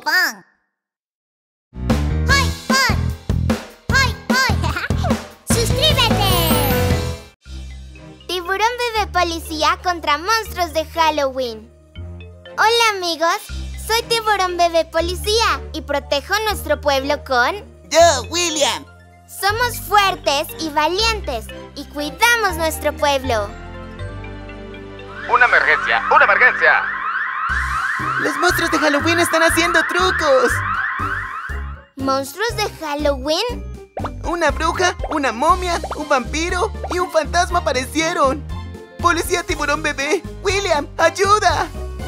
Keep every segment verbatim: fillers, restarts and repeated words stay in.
Pan. ¡Hoy, hoy! ¡Hoy, hoy! ¡Suscríbete! Tiburón Bebé Policía contra monstruos de Halloween. Hola, amigos. Soy Tiburón Bebé Policía y protejo nuestro pueblo con... ¡Yo, William! Somos fuertes y valientes y cuidamos nuestro pueblo. ¡Una emergencia! ¡Una emergencia! ¡Los monstruos de Halloween están haciendo trucos! ¿Monstruos de Halloween? Una bruja, una momia, un vampiro y un fantasma aparecieron. ¡Policía Tiburón Bebé! ¡William, ayuda!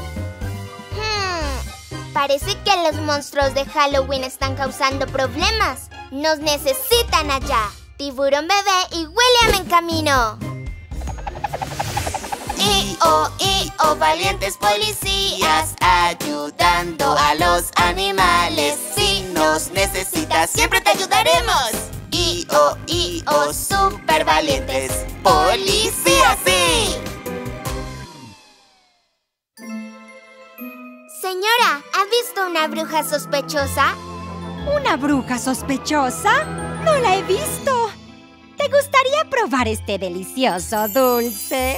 Hmm, parece que los monstruos de Halloween están causando problemas. Nos necesitan allá. Tiburón Bebé y William en camino. I O I O valientes policías, ayudando a los animales. Si nos necesitas, siempre te ayudaremos. I O I O super valientes policías, sí. Señora, ¿ha visto una bruja sospechosa? ¿Una bruja sospechosa? No la he visto. ¿Te gustaría probar este delicioso dulce?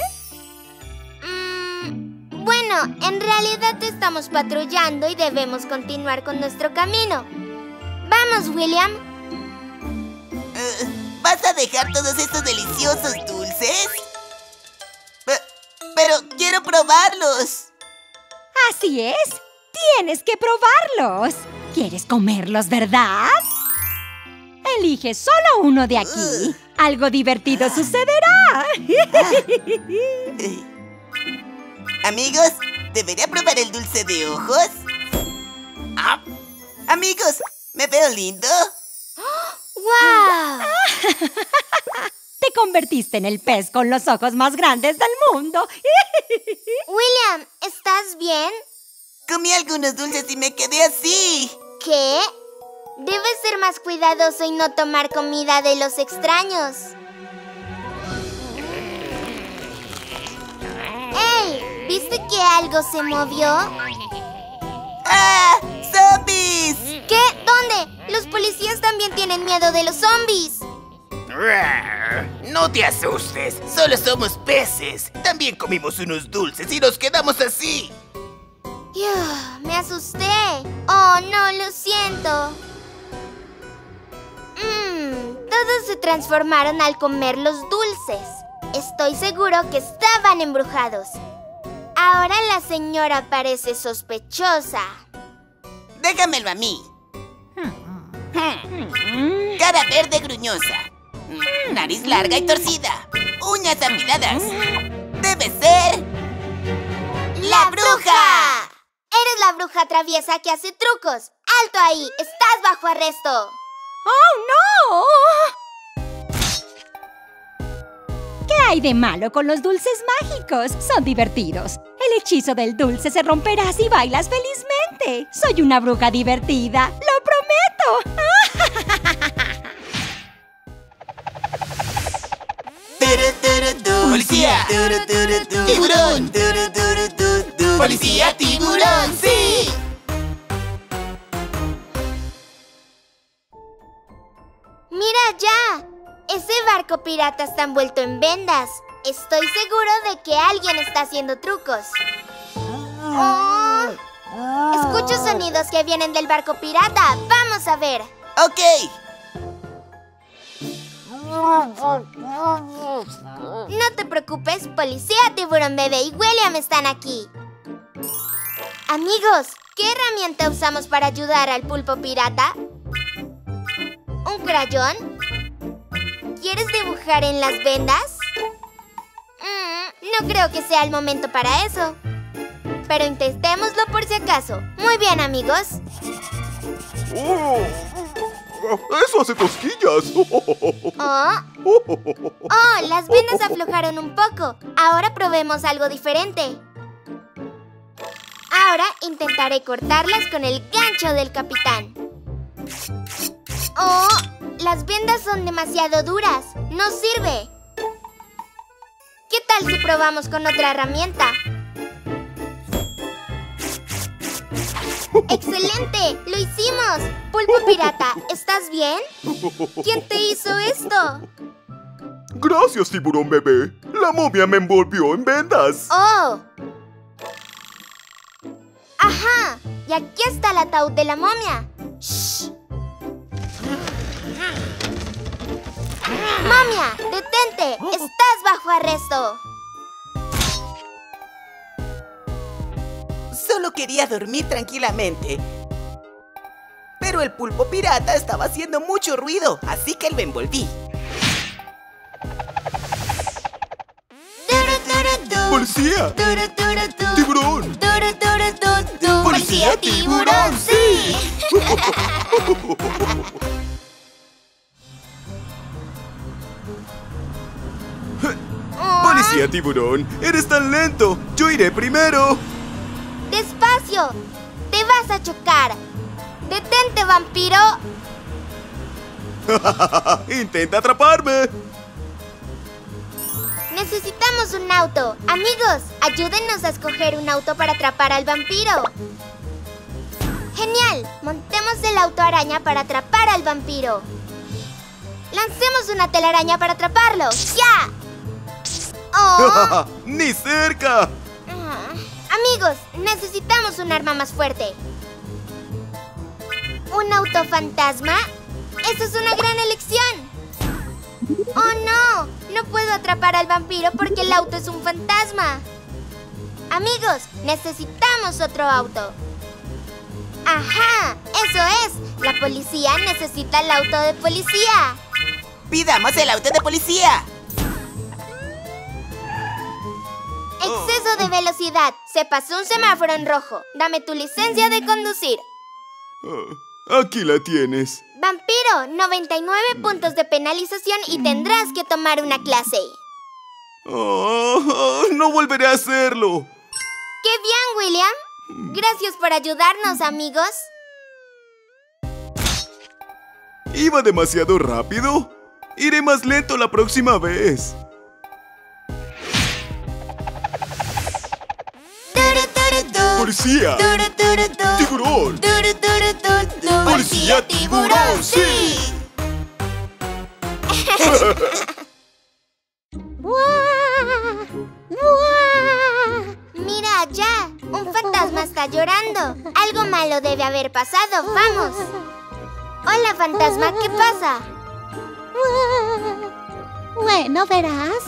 Mm, bueno, en realidad estamos patrullando y debemos continuar con nuestro camino. Vamos, William. Uh, ¿Vas a dejar todos estos deliciosos dulces? Pe- Pero quiero probarlos. Así es. Tienes que probarlos. ¿Quieres comerlos, verdad? Elige solo uno de aquí. Algo divertido sucederá. Amigos, ¿debería probar el dulce de ojos? Ah. Amigos, ¿me veo lindo? ¡Guau! Te convertiste en el pez con los ojos más grandes del mundo. William, ¿estás bien? Comí algunos dulces y me quedé así. ¿Qué? Debes ser más cuidadoso y no tomar comida de los extraños. ¡Ey! ¿Viste que algo se movió? ¡Ah! ¡Zombies! ¿Qué? ¿Dónde? Los policías también tienen miedo de los zombies. No te asustes, solo somos peces. También comimos unos dulces y nos quedamos así. Uf, me asusté. Oh, no, lo siento. Mmm, todos se transformaron al comer los dulces. Estoy seguro que estaban embrujados. Ahora la señora parece sospechosa. Déjamelo a mí. Hmm. Cara verde gruñosa. Mm, Nariz larga y torcida. Uñas afiladas. Debe ser... ¡la bruja! Eres la bruja traviesa que hace trucos. ¡Alto ahí! ¡Estás bajo arresto! ¡Oh, no! ¿Qué hay de malo con los dulces mágicos? Son divertidos. El hechizo del dulce se romperá si bailas felizmente. Soy una bruja divertida. ¡Lo prometo! ¡Policía! ¡Tiburón! ¡Policía tiburón! ¡Sí! ¡Mira ya! Ese barco pirata está envuelto en vendas. Estoy seguro de que alguien está haciendo trucos. Oh, escucho sonidos que vienen del barco pirata. ¡Vamos a ver! ¡Ok! No te preocupes, Policía Tiburón Bebé y William están aquí. Amigos, ¿qué herramienta usamos para ayudar al pulpo pirata? ¿Un crayón? ¿Quieres dibujar en las vendas? Mm, no creo que sea el momento para eso. Pero intentémoslo por si acaso. Muy bien, amigos. Oh, ¡eso hace cosquillas! Oh. Oh, las vendas aflojaron un poco. Ahora probemos algo diferente. Ahora intentaré cortarlas con el gancho del capitán. ¡Oh! Las vendas son demasiado duras. ¡No sirve! ¿Qué tal si probamos con otra herramienta? ¡Excelente! ¡Lo hicimos! Pulpo Pirata, ¿estás bien? ¿Quién te hizo esto? Gracias, tiburón bebé. La momia me envolvió en vendas. ¡Oh! ¡Ajá! Y aquí está el ataúd de la momia. ¡Shh! ¡Momia! ¡Detente! ¡Estás bajo arresto! Solo quería dormir tranquilamente. Pero el pulpo pirata estaba haciendo mucho ruido, así que lo envolví. ¡Policía! ¡Tiburón! ¡Policía tiburón! ¡Sí! ¡Policía tiburón! ¡Eres tan lento! ¡Yo iré primero! ¡Despacio! ¡Te vas a chocar! ¡Detente, vampiro! ¡Intenta atraparme! Necesitamos un auto. Amigos, ayúdennos a escoger un auto para atrapar al vampiro. ¡Genial! Montemos el auto araña para atrapar al vampiro. ¡Lancemos una telaraña para atraparlo! ¡Ya! ¡Oh! ¡Ni cerca! Ah, amigos, necesitamos un arma más fuerte. ¿Un auto fantasma? ¡Eso es una gran elección! ¡Oh, no! No puedo atrapar al vampiro porque el auto es un fantasma. Amigos, necesitamos otro auto. ¡Ajá! ¡Eso es! La policía necesita el auto de policía. ¡Pidamos el auto de policía! Exceso de velocidad. Se pasó un semáforo en rojo. Dame tu licencia de conducir. Ah, aquí la tienes. Vampiro, noventa y nueve puntos de penalización y tendrás que tomar una clase. Oh, no volveré a hacerlo. ¡Qué bien, William! Gracias por ayudarnos, amigos. ¿Iba demasiado rápido? Iré más lento la próxima vez. ¡Policía! ¡Tiburón! ¡Policía tiburón! ¡Sí! Mira allá, un fantasma está llorando. Algo malo debe haber pasado. ¡Vamos! Hola, fantasma, ¿qué pasa? Bueno, verás.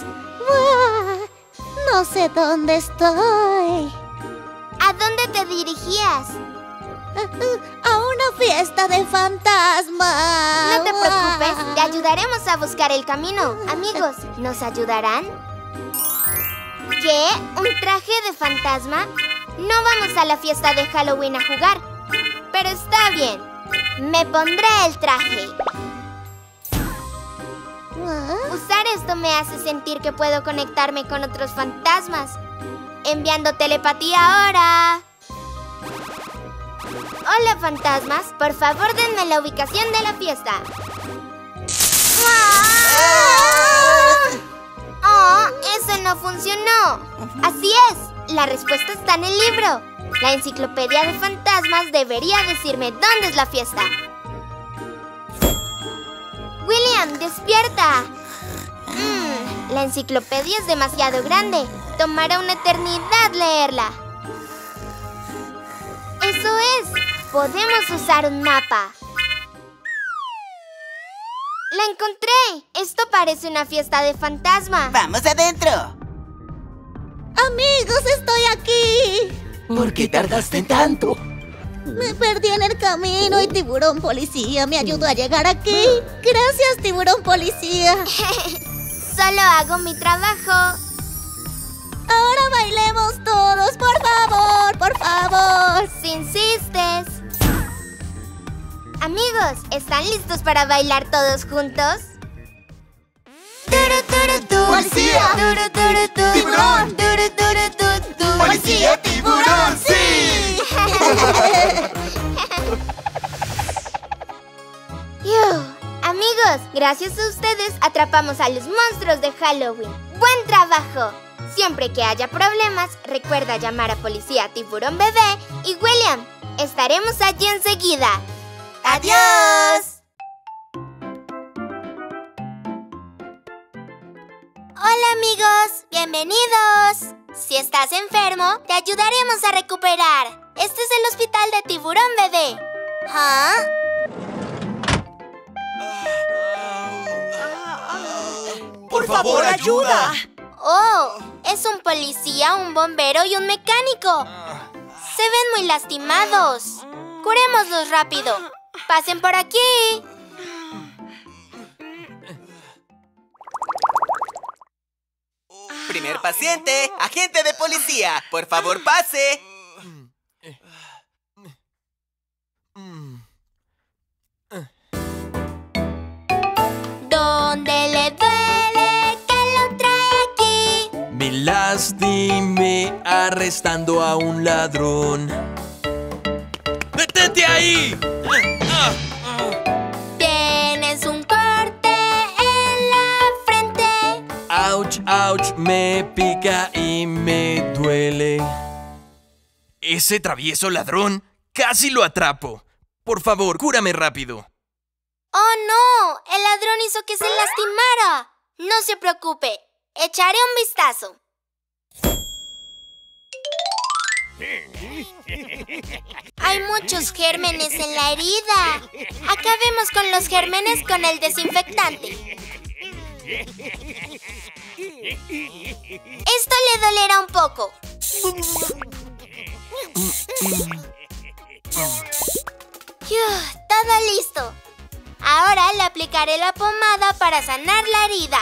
No sé dónde estoy. ¿A dónde te dirigías? A una fiesta de fantasmas. No te preocupes, te ayudaremos a buscar el camino. Amigos, ¿nos ayudarán? ¿Qué? ¿Un traje de fantasma? No vamos a la fiesta de Halloween a jugar. Pero está bien. Me pondré el traje. Usar esto me hace sentir que puedo conectarme con otros fantasmas. Enviando telepatía ahora. Hola, fantasmas. Por favor, denme la ubicación de la fiesta. ¡Oh! ¡Eso no funcionó! Así es. La respuesta está en el libro. La enciclopedia de fantasmas debería decirme dónde es la fiesta. William, despierta. Mm, la enciclopedia es demasiado grande. Tomará una eternidad leerla. ¡Eso es! Podemos usar un mapa. ¡La encontré! Esto parece una fiesta de fantasma. ¡Vamos adentro! Amigos, estoy aquí. ¿Por qué tardaste tanto? Me perdí en el camino y Tiburón Policía me ayudó a llegar aquí. Gracias, Tiburón Policía. Solo hago mi trabajo. Ahora bailemos todos, por favor, por favor. Si insistes. Amigos, ¿están listos para bailar todos juntos? ¡Policía! ¡Tiburón! ¡Policía tiburón! ¡Sí! Yuh. Amigos, gracias a ustedes atrapamos a los monstruos de Halloween. ¡Buen trabajo! Siempre que haya problemas, recuerda llamar a Policía Tiburón Bebé y William. Estaremos allí enseguida. ¡Adiós! Hola amigos, bienvenidos. Si estás enfermo, te ayudaremos a recuperar. Este es el hospital de Tiburón Bebé. ¿Ah? ¡Por favor, ayuda! Oh, es un policía, un bombero y un mecánico. Se ven muy lastimados. Curémoslos rápido. Pasen por aquí. Primer paciente, agente de policía. Por favor, pase. ¿Dónde le duele que lo trae aquí? Me lastimé arrestando a un ladrón. ¡Detente ahí! Tienes un corte en la frente. ¡Auch, auch! Me pica y me duele. Ese travieso ladrón, casi lo atrapo. Por favor, cúrame rápido. ¡Oh, no! El ladrón hizo que se lastimara. No se preocupe. Echaré un vistazo. Hay muchos gérmenes en la herida. Acabemos con los gérmenes con el desinfectante. Esto le dolerá un poco. Uf, todo listo. Ahora le aplicaré la pomada para sanar la herida.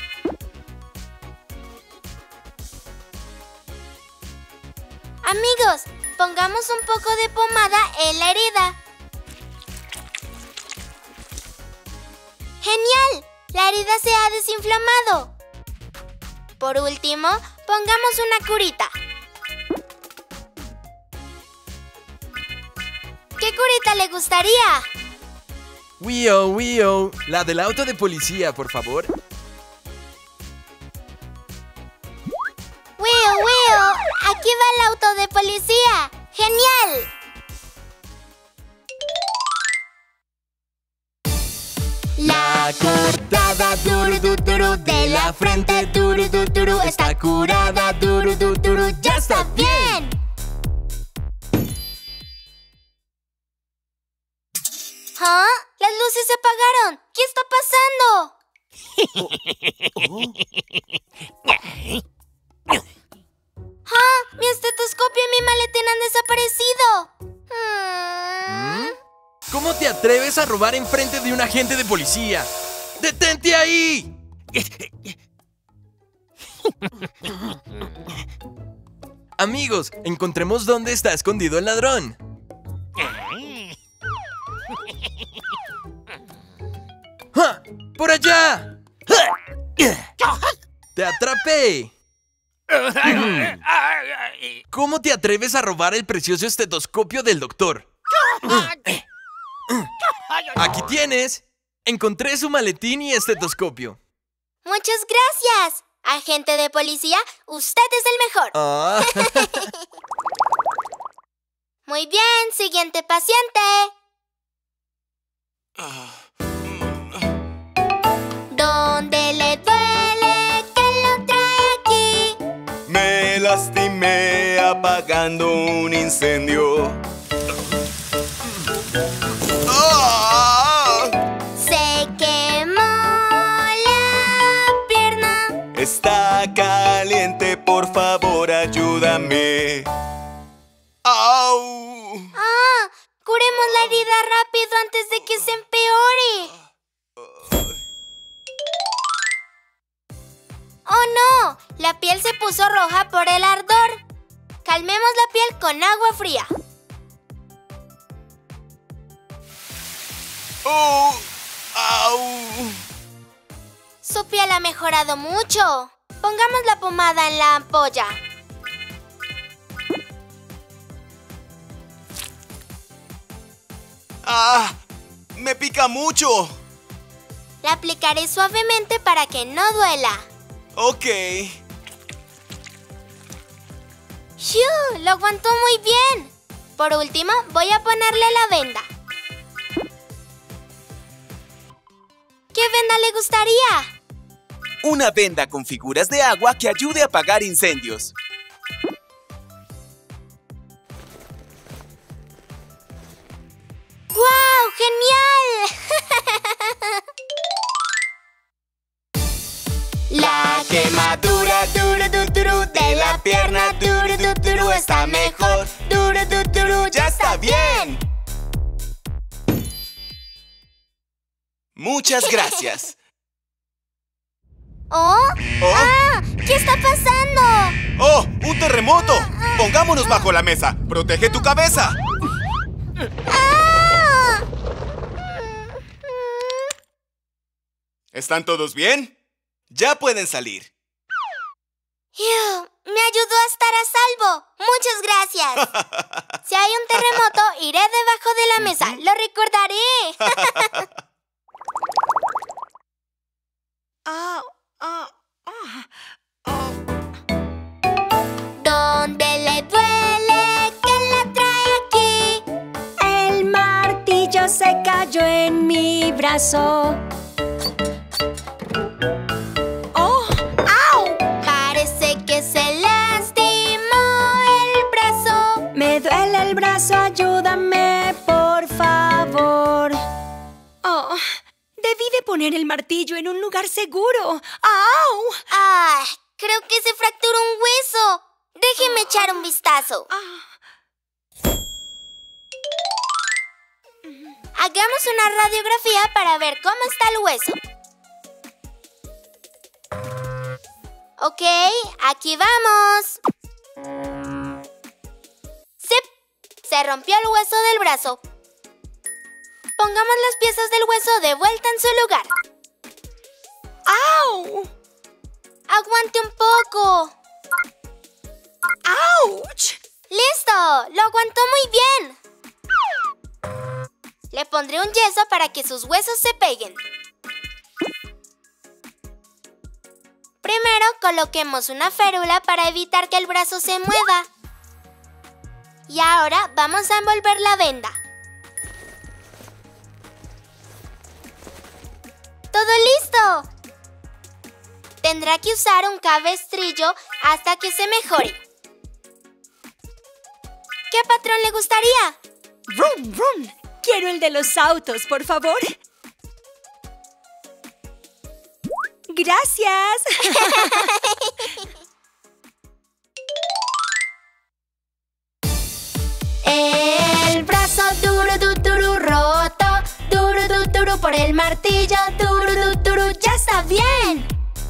Amigos, pongamos un poco de pomada en la herida. ¡Genial! La herida se ha desinflamado. Por último, pongamos una curita. ¿Qué curita le gustaría? Wio, Wio, la del auto de policía, por favor. ¡Wio, Wio! ¡Aquí va el auto de policía! ¡Genial! La cortada duru du, duru de la frente duru du, duru está curada duru du, duru ya está bien. ¿Ah? ¡Las luces se apagaron! ¿Qué está pasando? ¡Ah! ¡Mi estetoscopio y mi maletín han desaparecido! Mm. ¿Cómo te atreves a robar enfrente de un agente de policía? ¡Detente ahí! Amigos, encontremos dónde está escondido el ladrón. ¡Ja! ¡Por allá! ¡Te atrapé! ¿Cómo te atreves a robar el precioso estetoscopio del doctor? Aquí tienes. Encontré su maletín y estetoscopio. ¡Muchas gracias! Agente de policía, usted es el mejor. Ah. Muy bien, siguiente paciente. ¿Dónde le duele que lo trae aquí? Me lastimé apagando un incendio. ¡Ah! Se quemó la pierna. Está caliente, por favor, ayúdame. ¡Au! Ah, curemos la herida rápido antes de que se empeore. ¡Oh, no! La piel se puso roja por el ardor. Calmemos la piel con agua fría. ¡Oh! ¡Au! Su piel ha mejorado mucho. Pongamos la pomada en la ampolla. ¡Ah! ¡Me pica mucho! La aplicaré suavemente para que no duela. Ok. ¡Shoo! ¡Lo aguantó muy bien! Por último, voy a ponerle la venda. ¿Qué venda le gustaría? Una venda con figuras de agua que ayude a apagar incendios. ¡Guau! ¡Genial! La quemadura duro du, duro de la pierna duro du, duro está mejor. Duro du, duro ya está bien. Muchas gracias. ¿Oh? ¿Oh? ¡Ah! ¿Qué está pasando? ¡Oh! ¡Un terremoto! Pongámonos bajo la mesa. ¡Protege tu cabeza! ¡Ah! ¿Están todos bien? Ya pueden salir. Ew, me ayudó a estar a salvo. Muchas gracias. Si hay un terremoto, iré debajo de la mesa. Lo recordaré. Ah, ah, ah, ah. ¿Dónde le duele? ¿Quién la trae aquí? El martillo se cayó en mi brazo. ¡Oh! ¡Au! Parece que se lastimó el brazo. Me duele el brazo, ayúdame, por favor. Oh, debí de poner el martillo en un lugar seguro. ¡Au! ¡Ay! Creo que se fracturó un hueso. Déjeme echar un vistazo. Hagamos una radiografía para ver cómo está el hueso. Ok, aquí vamos. Sí, se rompió el hueso del brazo. Pongamos las piezas del hueso de vuelta en su lugar. ¡Au! Aguante un poco. ¡Auch! ¡Listo! ¡Lo aguantó muy bien! Le pondré un yeso para que sus huesos se peguen. Primero coloquemos una férula para evitar que el brazo se mueva. Y ahora vamos a envolver la venda. ¡Todo listo! Tendrá que usar un cabestrillo hasta que se mejore. ¿Qué patrón le gustaría? ¡Rum, rum! Quiero el de los autos, por favor. ¡Gracias! El brazo duro, du, duro, roto. Duro, du, duro por el martillo. Duro, du, duro, ya está bien.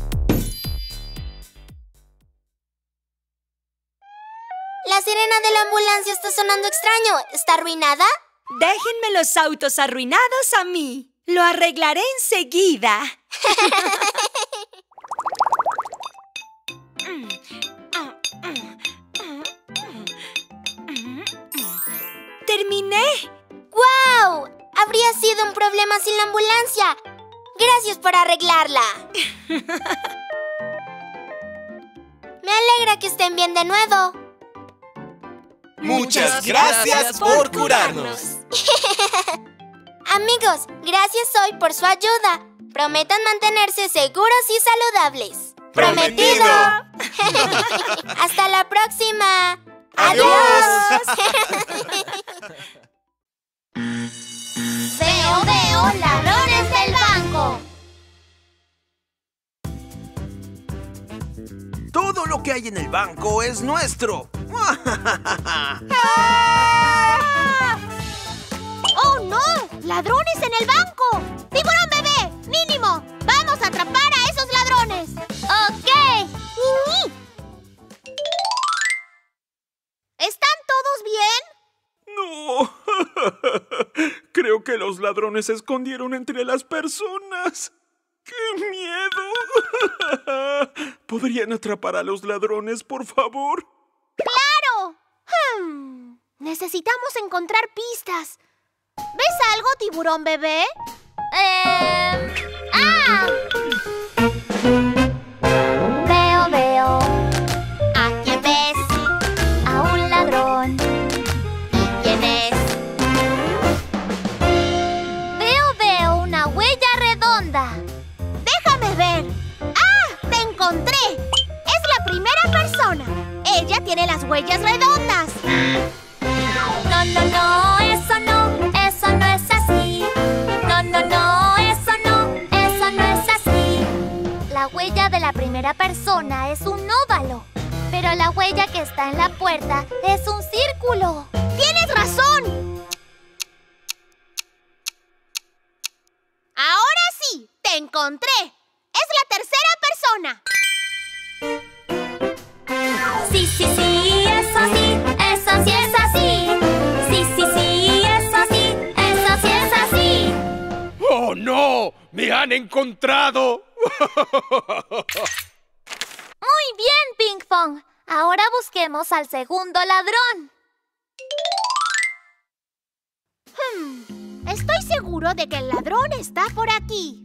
La sirena de la ambulancia está sonando extraño. ¿Está arruinada? Déjenme los autos arruinados a mí. Lo arreglaré enseguida. ¡Terminé! ¡Guau! Habría sido un problema sin la ambulancia. Gracias por arreglarla. Me alegra que estén bien de nuevo. Muchas gracias por curarnos. Amigos, gracias hoy por su ayuda. Prometan mantenerse seguros y saludables. ¡Prometido! ¡Hasta la próxima! ¡Adiós! Veo, veo, ladrones del banco. Todo lo que hay en el banco es nuestro. ¡Oh, no! ¡Ladrones en el banco! ¡Tiburón bebé! ¡Mínimo! ¡Vamos a atrapar a esos ladrones! ¡Ok! ¡Ni! ¿Están todos bien? No. Creo que los ladrones se escondieron entre las personas. ¡Qué miedo! ¿Podrían atrapar a los ladrones, por favor? ¡Claro! Hmm. Necesitamos encontrar pistas. ¿Ves algo, tiburón bebé? Eh... ¡Ah! Veo, veo. ¿A quién ves? A un ladrón. ¿Y primera persona es un óvalo, pero la huella que está en la puerta es un círculo. ¡Tienes razón! Ahora sí, te encontré. Es la tercera persona. Sí, sí, sí, eso sí, eso sí es así. Sí, sí, sí, eso sí, eso sí es así. ¡Oh, no! ¡Me han encontrado! Muy bien, Pinkfong. Ahora busquemos al segundo ladrón. Hmm, estoy seguro de que el ladrón está por aquí.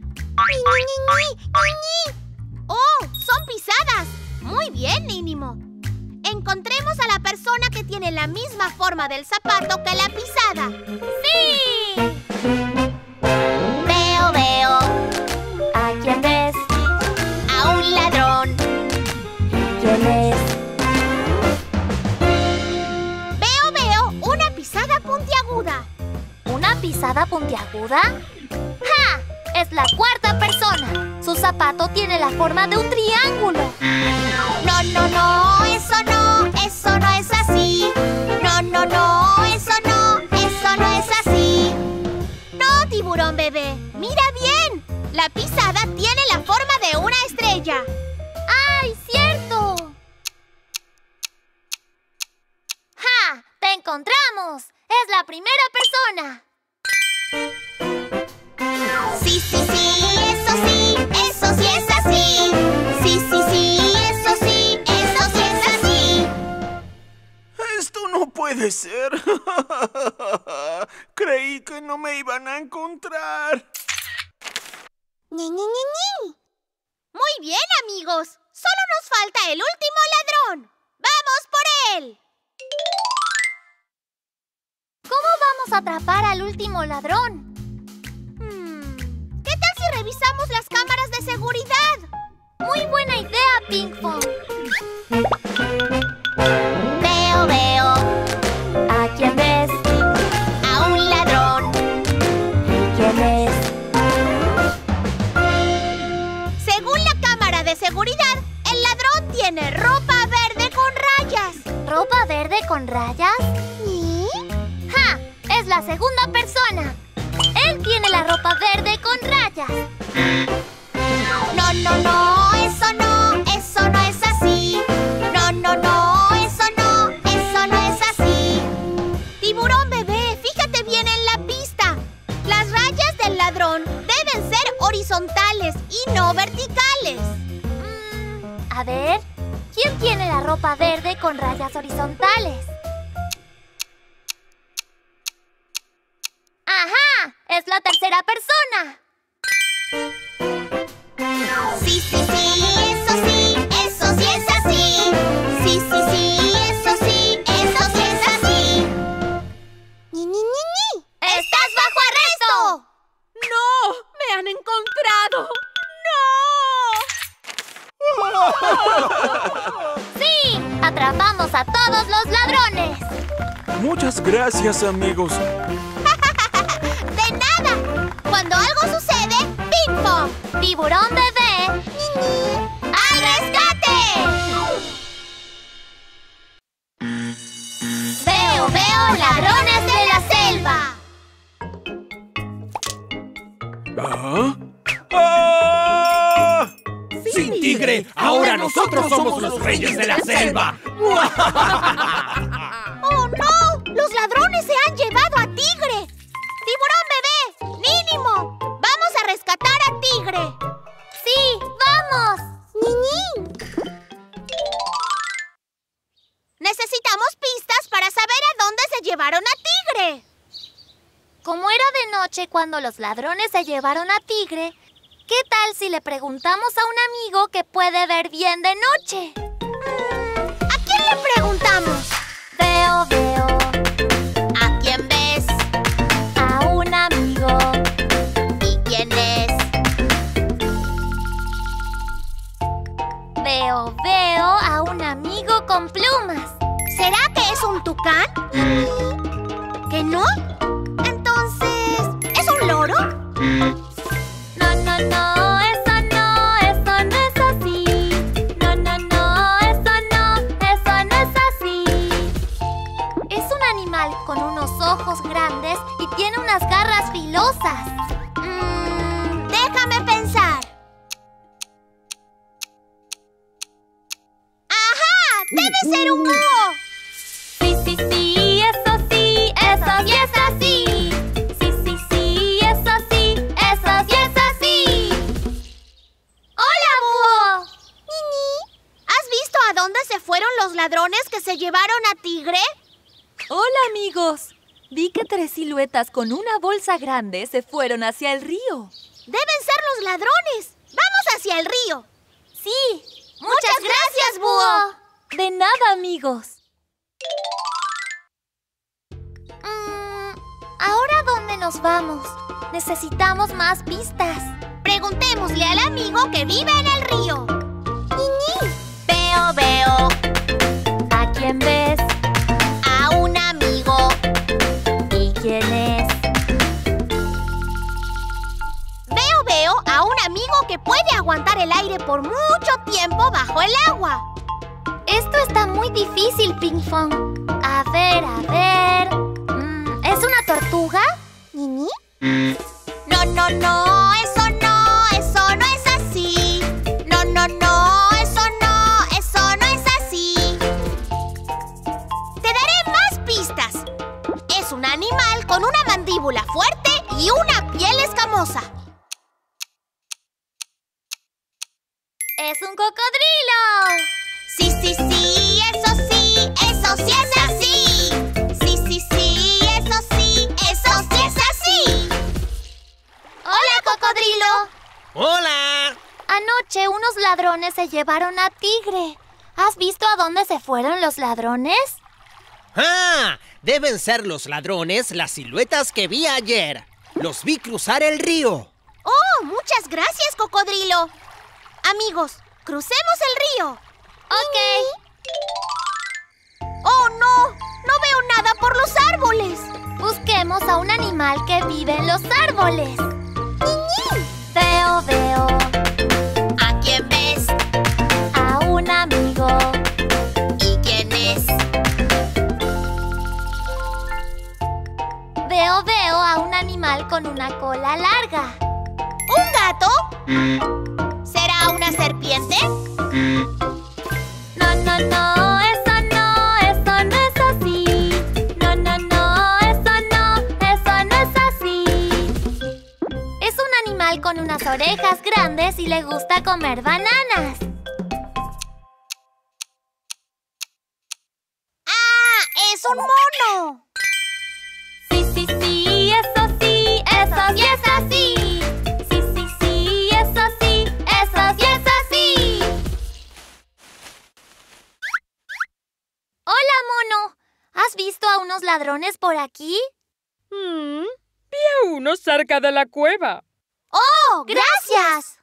¡Oh! ¡Son pisadas! Muy bien, Nínimo. Encontremos a la persona que tiene la misma forma del zapato que la pisada. ¡Sí! Veo, veo. ¿A quién ves? A un ladrón. ¿Quién es? Veo, veo una pisada puntiaguda. ¿Una pisada puntiaguda? ¡Ja! Es la cuarta persona. Su zapato tiene la forma de un triángulo. No, no, no, eso no, eso no es así. No, no, no, eso no, eso no es así. No, tiburón bebé, mira bien. La pisada tiene la forma de una estrella. ¡Ay, cierto! ¡Ja! ¡Te encontramos! ¡Es la primera persona! Sí, sí, sí, eso sí, eso sí es así. Sí, sí, sí, eso sí, eso sí es así. Esto no puede ser. Creí que no me iban a encontrar. ¡Ni, ni, ni, ni! Muy bien, amigos. Solo nos falta el último ladrón. ¡Vamos por él! ¿Cómo vamos a atrapar al último ladrón? ¿Qué tal si revisamos las cámaras de seguridad? Muy buena idea, Pinkfong. Veo, veo. ¿A quién ves? A un ladrón. ¿Quién es? Según la cámara de seguridad, el ladrón tiene ropa verde con rayas. ¿Ropa verde con rayas? ¿Y? ¡Ja! Es la segunda persona. Él tiene la ropa verde con rayas. No, no, no, eso no, eso no es así. No, no, no, eso no, eso no es así. Tiburón bebé, fíjate bien en la pista. Las rayas del ladrón deben ser horizontales y no verticales. Mm, a ver, ¿quién tiene la ropa verde con rayas horizontales? ¡Ajá! ¡Es la tercera persona! Sí, sí, sí, eso sí, eso sí es así. Sí, sí, sí, eso sí, eso sí es así. ¡Ni, ni, ni, ni! ¡Estás bajo arresto! ¡No! ¡Me han encontrado! ¡No! ¡Sí! ¡Atrapamos a todos los ladrones! Muchas gracias, amigos. ¡De nada! Cuando algo sucede, ¡Pinkfong! ¡Tiburón bebé! ¡Ni, ni! ¡Al rescate! ¡Veo, veo ladrones de la selva! ¿Ah? ¡Ah! ¡Sin tigre! ¡Ahora nosotros somos los reyes de la selva! ¡Oh, no! ¡Los ladrones se han llevado a Tigre! ¡Tiburón bebé! ¡Mínimo! ¡Vamos a rescatar a Tigre! ¡Sí! ¡Vamos! ¡Niñín! Necesitamos pistas para saber a dónde se llevaron a Tigre. Como era de noche cuando los ladrones se llevaron a Tigre, ¿qué tal si le preguntamos a un amigo que puede ver bien de noche? ¿A quién le preguntamos? Veo, veo. ¿A quién ves? A un amigo. ¿Y quién es? Veo, veo a un amigo con plumas. ¿Será que es un tucán? ¿Que no? Entonces, ¿es un loro? No, no, no, eso no, eso no es así. y tiene unas garras filosas. Mm, déjame pensar. ¡Ajá! ¡Debe ser un búho! Sí, sí, sí, eso sí, eso sí es así. Sí, sí, sí, eso sí, eso sí es así. ¡Hola, búho! Nini, ¿has visto a dónde se fueron los ladrones que se llevaron a Tigre? Hola, amigos. Vi que tres siluetas con una bolsa grande se fueron hacia el río. Deben ser los ladrones. ¡Vamos hacia el río! Sí. Muchas gracias, búho. De nada, amigos. Mm, ¿ahora dónde nos vamos? Necesitamos más pistas. Preguntémosle al amigo que vive en el río. Nini. Veo, veo. ¿A quién ves? A un amigo. ¿Y quién es? Veo, veo a un amigo que puede aguantar el aire por mucho tiempo bajo el agua. Esto está muy difícil, Pinkfong. A ver, a ver... Mm, ¿es una tortuga? ¿Nini? No, no, no, eso no, eso no es así. No, no, no, eso no, eso no es así. Te daré más pistas. Es un animal con una mandíbula fuerte y una piel escamosa. ¡Es un cocodrilo! Sí, sí, sí, eso sí, eso sí es así. Sí, sí, sí, eso sí, eso sí es así. ¡Hola, cocodrilo! ¡Hola! Anoche unos ladrones se llevaron a Tigre. ¿Has visto a dónde se fueron los ladrones? ¡Ah! Deben ser los ladrones las siluetas que vi ayer. Los vi cruzar el río. ¡Oh, muchas gracias, cocodrilo! Amigos, crucemos el río. Ok. ¡Oh, no! No veo nada por los árboles. Busquemos a un animal que vive en los árboles. ¡Nini! Veo, veo. ¿A quién ves? A un amigo. ¿Y quién es? Veo, veo a un animal con una cola larga. ¿Un gato? ¿Será una serpiente? No, no, no, eso no, eso no es así. No, no, no, eso no, eso no es así. Es un animal con unas orejas grandes y le gusta comer bananas. ¡Ah! ¡Es un mono! Sí, sí, sí, eso sí, eso sí es así. Sí, sí, sí, eso sí, eso sí es así. Hola, mono. ¿Has visto a unos ladrones por aquí? Mm, vi a uno cerca de la cueva. ¡Oh, gracias!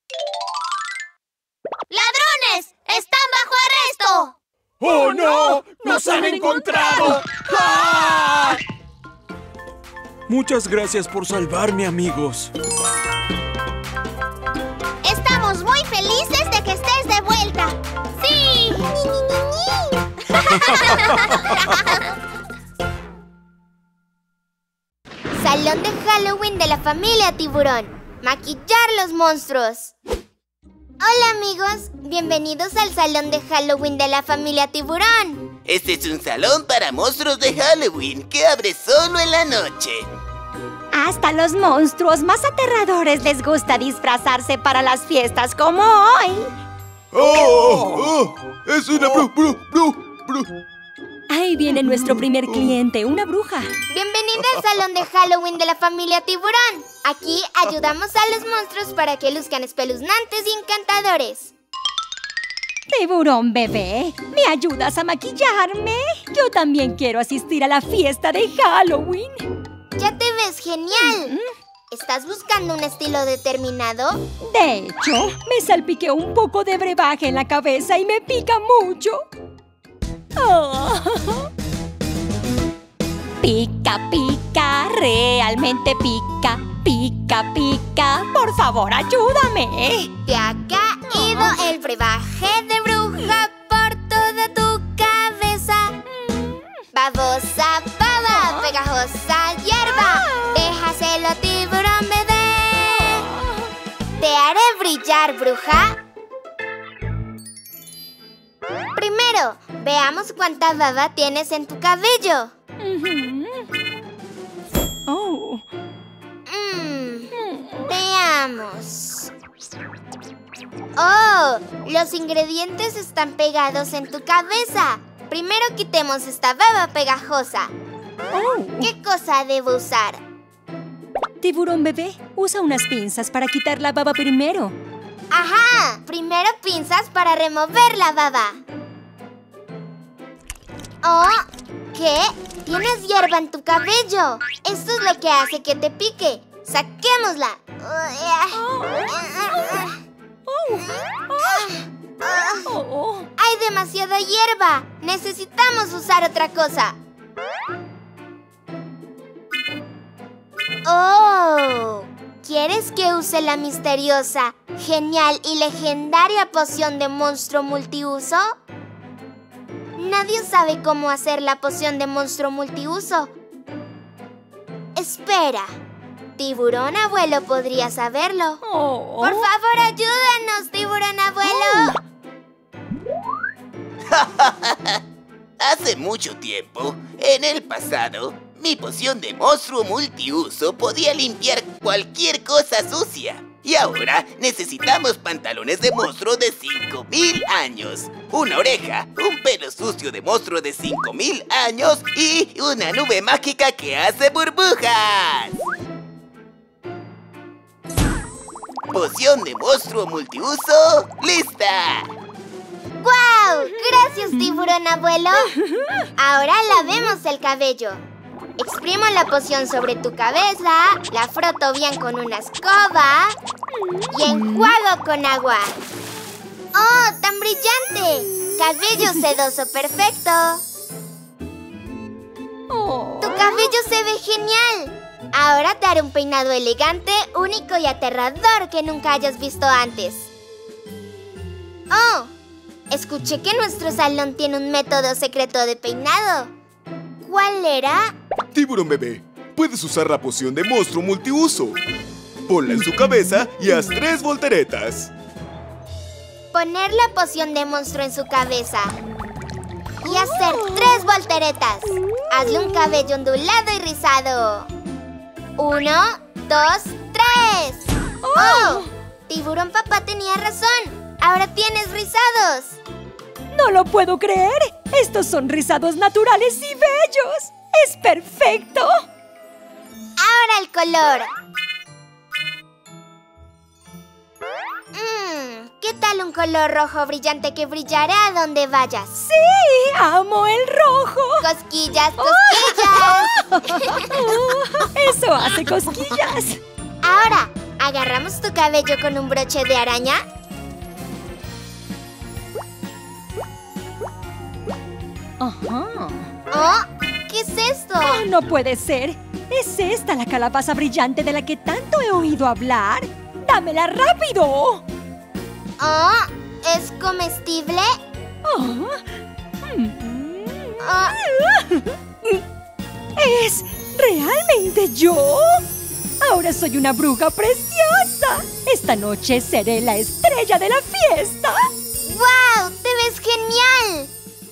¡Ladrones! ¡Están bajo arresto! ¡Oh, no! ¡Nos han encontrado! ¡Ah! Muchas gracias por salvarme, amigos. Estamos muy felices de que estés de vuelta. ¡Sí! Salón de Halloween de la familia Tiburón. Maquillar los monstruos. Hola, amigos. Bienvenidos al Salón de Halloween de la familia Tiburón. Este es un salón para monstruos de Halloween que abre solo en la noche. Hasta los monstruos más aterradores les gusta disfrazarse para las fiestas como hoy. ¡Oh! oh ¡Es una bru, bru, bru, bru! Ahí viene nuestro primer cliente, una bruja. Bienvenida al Salón de Halloween de la familia Tiburón. Aquí ayudamos a los monstruos para que luzcan espeluznantes y encantadores. Tiburón bebé, ¿me ayudas a maquillarme? Yo también quiero asistir a la fiesta de Halloween. Ya te ves genial. ¿Mm? ¿Estás buscando un estilo determinado? De hecho, me salpiqué un poco de brebaje en la cabeza y me pica mucho. Oh. Pica, pica, realmente pica. Pica, pica, por favor, ayúdame. Te ha caído oh. el brebaje de bruja por toda tu cabeza. Mm. Babosa, baba, oh. pegajosa hierba. brillar, bruja? Primero, veamos cuánta baba tienes en tu cabello. Oh. Mm, veamos. ¡Oh! Los ingredientes están pegados en tu cabeza. Primero quitemos esta baba pegajosa. Oh. ¿Qué cosa debo usar? Tiburón bebé, usa unas pinzas para quitar la baba primero. ¡Ajá! Primero pinzas para remover la baba. ¡Oh! ¿Qué? Tienes hierba en tu cabello. Esto es lo que hace que te pique. ¡Saquémosla! ¡Hay demasiada hierba! ¡Necesitamos usar otra cosa! ¡Oh! ¿Quieres que use la misteriosa, genial y legendaria poción de monstruo multiuso? Nadie sabe cómo hacer la poción de monstruo multiuso. Espera. Tiburón abuelo podría saberlo. Oh. Por favor, ayúdanos, tiburón abuelo. Oh. Hace mucho tiempo, en el pasado, mi poción de monstruo multiuso podía limpiar cualquier cosa sucia. Y ahora necesitamos pantalones de monstruo de cinco mil años, una oreja, un pelo sucio de monstruo de cinco mil años y una nube mágica que hace burbujas. Poción de monstruo multiuso, ¡lista! ¡Guau! Gracias, tiburón abuelo. Ahora lavemos el cabello. Exprimo la poción sobre tu cabeza, la froto bien con una escoba y enjuago con agua. ¡Oh, tan brillante! Cabello sedoso perfecto. Oh. Tu cabello se ve genial. Ahora te haré un peinado elegante, único y aterrador que nunca hayas visto antes. ¡Oh! Escuché que nuestro salón tiene un método secreto de peinado. ¿Cuál era? Tiburón bebé, puedes usar la poción de monstruo multiuso. Ponla en su cabeza y haz tres volteretas. Poner la poción de monstruo en su cabeza y hacer tres volteretas. Hazle un cabello ondulado y rizado. Uno, dos, tres. ¡Oh! Tiburón papá tenía razón. Ahora tienes rizados. ¡No lo puedo creer! ¡Estos son rizados naturales y bellos! ¡Es perfecto! Ahora el color. Mmm, ¿qué tal un color rojo brillante que brillará a donde vayas? ¡Sí! ¡Amo el rojo! ¡Cosquillas, cosquillas! ¡Eso hace cosquillas! Ahora, ¿agarramos tu cabello con un broche de araña? Ajá. ¿Oh? ¿Qué es esto? Oh, no puede ser. ¿Es esta la calabaza brillante de la que tanto he oído hablar? ¡Dámela rápido! ¿Oh? ¿Es comestible? Oh. Oh. ¿Es realmente yo? Ahora soy una bruja preciosa. Esta noche seré la estrella de la fiesta. ¡Guau! ¡Te ves genial!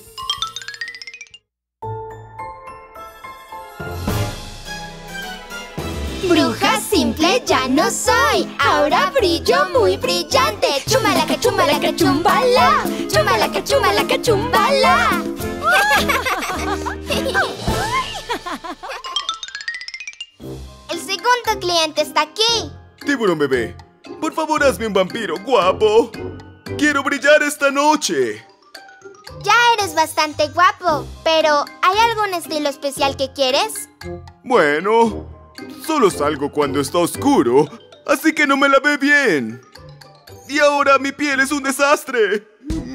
Bruja simple ya no soy. Ahora brillo muy brillante. Chumbalaca, chumbalaca, chumbala. Chumbalaca, chumbalaca, chumbala. El segundo cliente está aquí. Tiburón bebé, por favor hazme un vampiro guapo. Quiero brillar esta noche. Ya eres bastante guapo, pero ¿hay algún estilo especial que quieres? Bueno, solo salgo cuando está oscuro, así que no me lavé bien. Y ahora mi piel es un desastre.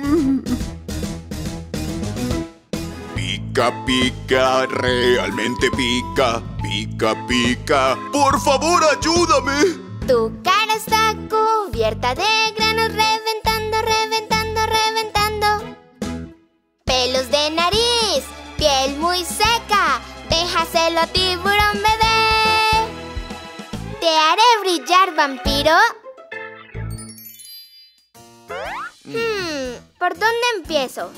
Pica, pica, realmente pica. Pica, pica. ¡Por favor, ayúdame! Tu cara está cubierta de granos, reventando, reventando, reventando. Pelos de nariz, piel muy seca. Déjaselo, tiburón bebé. ¿Te haré brillar, vampiro? ¿Por dónde empiezo?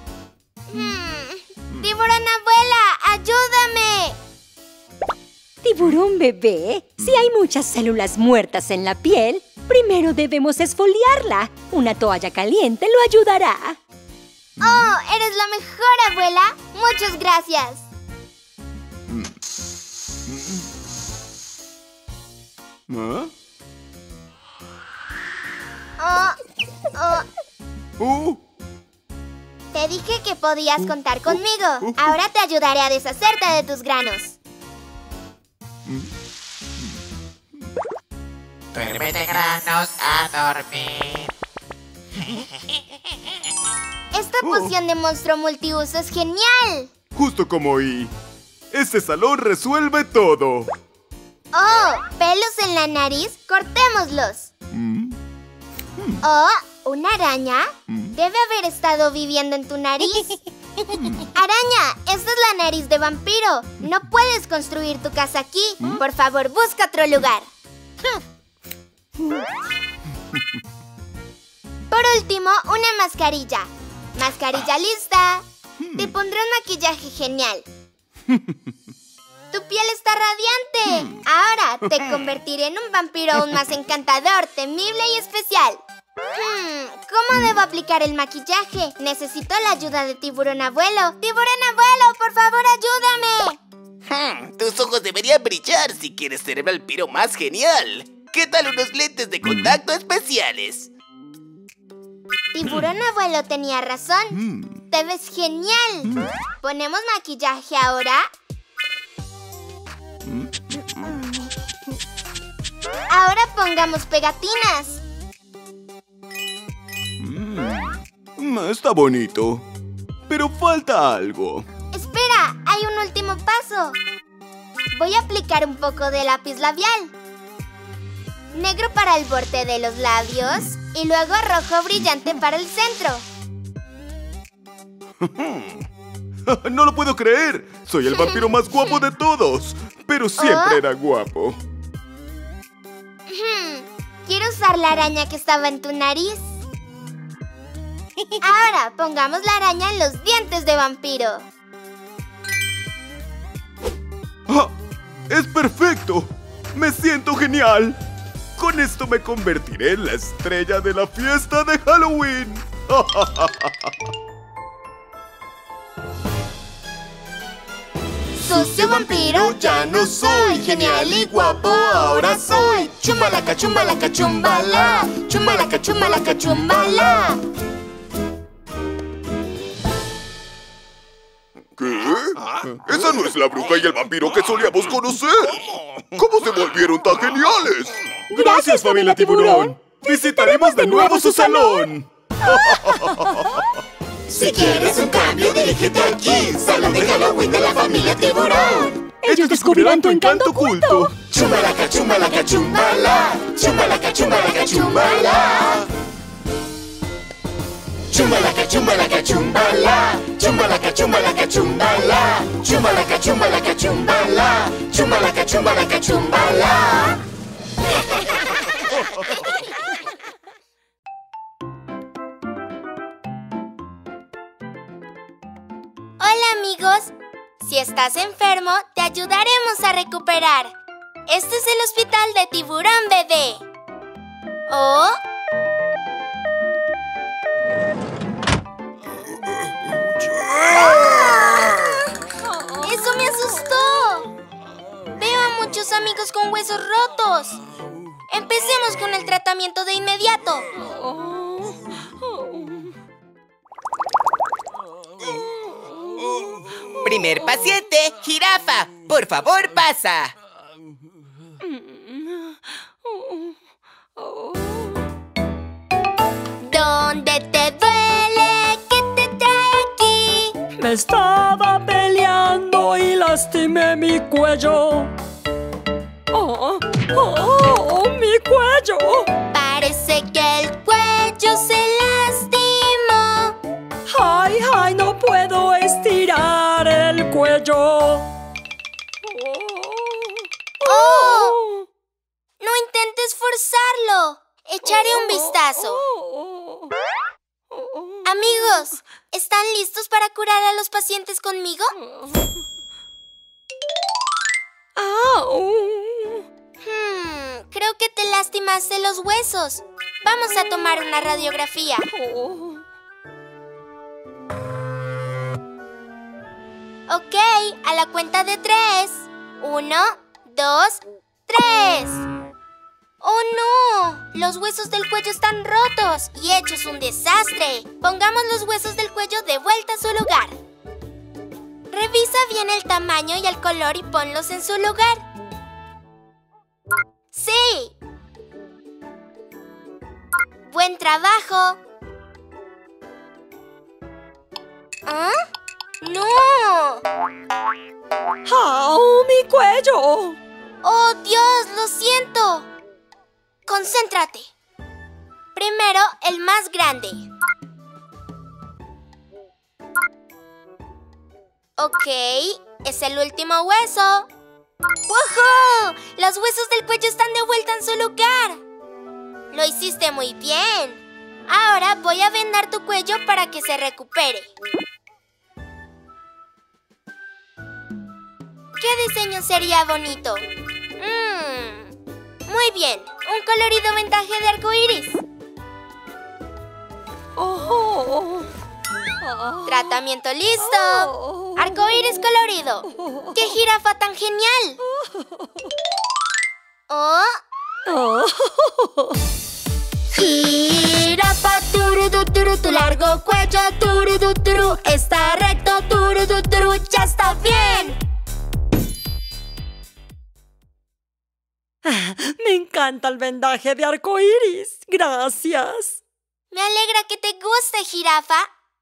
Hmm. ¡Tiburón abuela, ayúdame! Tiburón bebé, si hay muchas células muertas en la piel, primero debemos esfoliarla. Una toalla caliente lo ayudará. ¡Oh, eres la mejor, abuela! ¡Muchas gracias! ¿Ah? Oh, oh. Uh. Te dije que podías contar conmigo. Ahora te ayudaré a deshacerte de tus granos. Duérmete, granos, a dormir. Esta poción de monstruo multiuso es genial. Justo como I. Este salón resuelve todo. ¡Oh! ¿Pelos en la nariz? ¡Cortémoslos! Mm. ¡Oh! ¿Una araña? Debe haber estado viviendo en tu nariz. ¡Araña! ¡Esta es la nariz de vampiro! No puedes construir tu casa aquí. Por favor, busca otro lugar. Por último, una mascarilla. Mascarilla lista. Te pondré un maquillaje genial. ¡Tu piel está radiante! Ahora te convertiré en un vampiro aún más encantador, temible y especial. Hmm, ¿cómo debo aplicar el maquillaje? Necesito la ayuda de Tiburón Abuelo. ¡Tiburón Abuelo, por favor, ayúdame! Hmm, tus ojos deberían brillar si quieres ser el vampiro más genial. ¿Qué tal unos lentes de contacto especiales? Tiburón Abuelo tenía razón. Te ves genial. ¿Ponemos maquillaje ahora? Ahora pongamos pegatinas. Mm, está bonito. Pero falta algo. Espera, hay un último paso. Voy a aplicar un poco de lápiz labial. Negro para el borde de los labios y luego rojo brillante para el centro. No lo puedo creer. Soy el vampiro más guapo de todos. Pero siempre ¿Oh? era guapo. Quiero usar la araña que estaba en tu nariz. Ahora pongamos la araña en los dientes de vampiro. ¡Ah! ¡Es perfecto! ¡Me siento genial! Con esto me convertiré en la estrella de la fiesta de Halloween. Sucio vampiro, ya no soy. Genial y guapo, ahora soy. Chumbalaca, chumbalaca, chumbala. Chumbalaca, chumbalaca, chumbala. ¿Qué? Esa no es la bruja y el vampiro que solíamos conocer. ¿Cómo se volvieron tan geniales? Gracias, familia Tiburón. Visitaremos de nuevo su salón. Si quieres un cambio, dirígete aquí. Salón de Halloween de la familia Tiburón. Ellos descubrirán tu encanto oculto. Chumbalaca, chumbalaca, chumbala. Chumbalaca, chumbalaca, chumbala. Chumbalaca, chumbalaca, chumbala. Chumbalaca, chumbalaca, chumbala. Chumbalaca, chumbalaca, chumbala. Chumbalaca, chumbalaca, chumbala. Hola amigos, si estás enfermo te ayudaremos a recuperar. Este es el hospital de Tiburón Bebé. ¿Oh? ¡Eso me asustó! Veo a muchos amigos con huesos rotos. Empecemos con el tratamiento de inmediato. Primer paciente, jirafa. Por favor, pasa. ¿Dónde te duele? ¿Qué te trae aquí? Me estaba peleando y lastimé mi cuello. ¡Oh! ¡Oh! ¡Oh! ¡Mi cuello! Parece que el cuello se lastimó. ¡Ay, ay! No puedo estirar el cuello. ¡Oh! No intentes forzarlo. Echaré un vistazo. listos para curar a los pacientes conmigo? Hmm, creo que te lastimaste los huesos. Vamos a tomar una radiografía. Ok, a la cuenta de tres. Uno, dos, tres. ¡Oh, no! Los huesos del cuello están rotos y hechos un desastre. Pongamos los huesos del cuello de vuelta a su lugar. Revisa bien el tamaño y el color y ponlos en su lugar. ¡Sí! ¡Buen trabajo! ¿Ah? ¡No! ¡Au, mi cuello! ¡Oh, Dios! ¡Lo siento! Concéntrate. Primero, el más grande. Ok, es el último hueso. ¡Woohoo! Los huesos del cuello están de vuelta en su lugar. Lo hiciste muy bien. Ahora voy a vendar tu cuello para que se recupere. ¿Qué diseño sería bonito? Mmm, muy bien, un colorido vendaje de arco iris. Oh. Tratamiento listo. Arco iris colorido. ¡Qué jirafa tan genial! Oh. Oh. Jirafa, turudu, turu, tu largo cuello, turudu, turu, está recto, turudu, turu, ya está bien. Me encanta el vendaje de arco iris. Gracias. Me alegra que te guste, jirafa.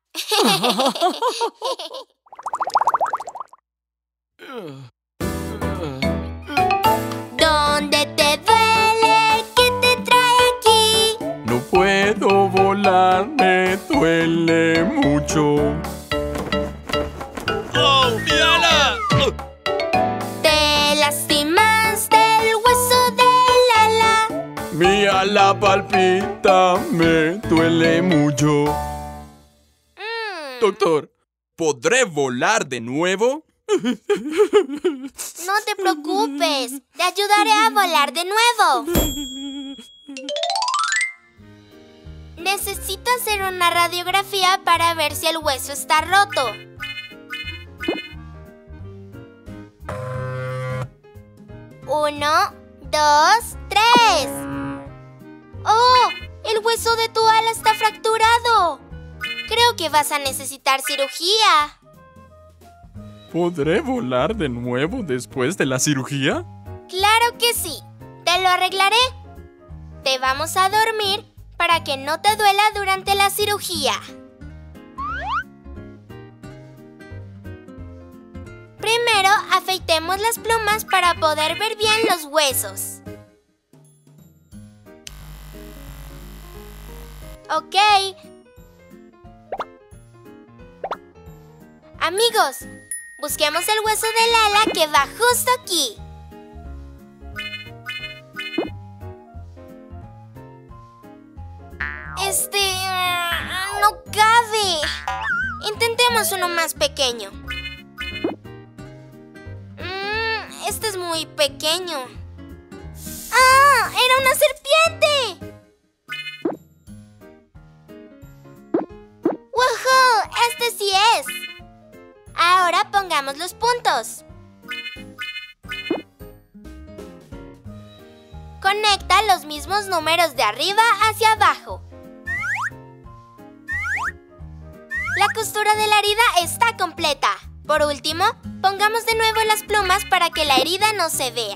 ¿Dónde te duele? ¿Qué te trae aquí? No puedo volar, me duele mucho. ¡Oh, mi ala! ¿Te lastimaste el hueso del ala? Mi ala palpita, me duele mucho. Mm. Doctor, ¿podré volar de nuevo? No te preocupes, te ayudaré a volar de nuevo. Necesito hacer una radiografía para ver si el hueso está roto. Uno, dos, tres. ¡Oh! El hueso de tu ala está fracturado. Creo que vas a necesitar cirugía. ¿Podré volar de nuevo después de la cirugía? ¡Claro que sí! Te lo arreglaré. Te vamos a dormir para que no te duela durante la cirugía. Primero, afeitemos las plumas para poder ver bien los huesos. Ok. Amigos, busquemos el hueso del ala que va justo aquí. Este... Uh, no cabe. Intentemos uno más pequeño. Mm, este es muy pequeño. ¡Ah! ¡Era una serpiente! ¡Woohoo! ¡Este sí es! Ahora pongamos los puntos. Conecta los mismos números de arriba hacia abajo. La costura de la herida está completa. Por último, pongamos de nuevo las plumas para que la herida no se vea.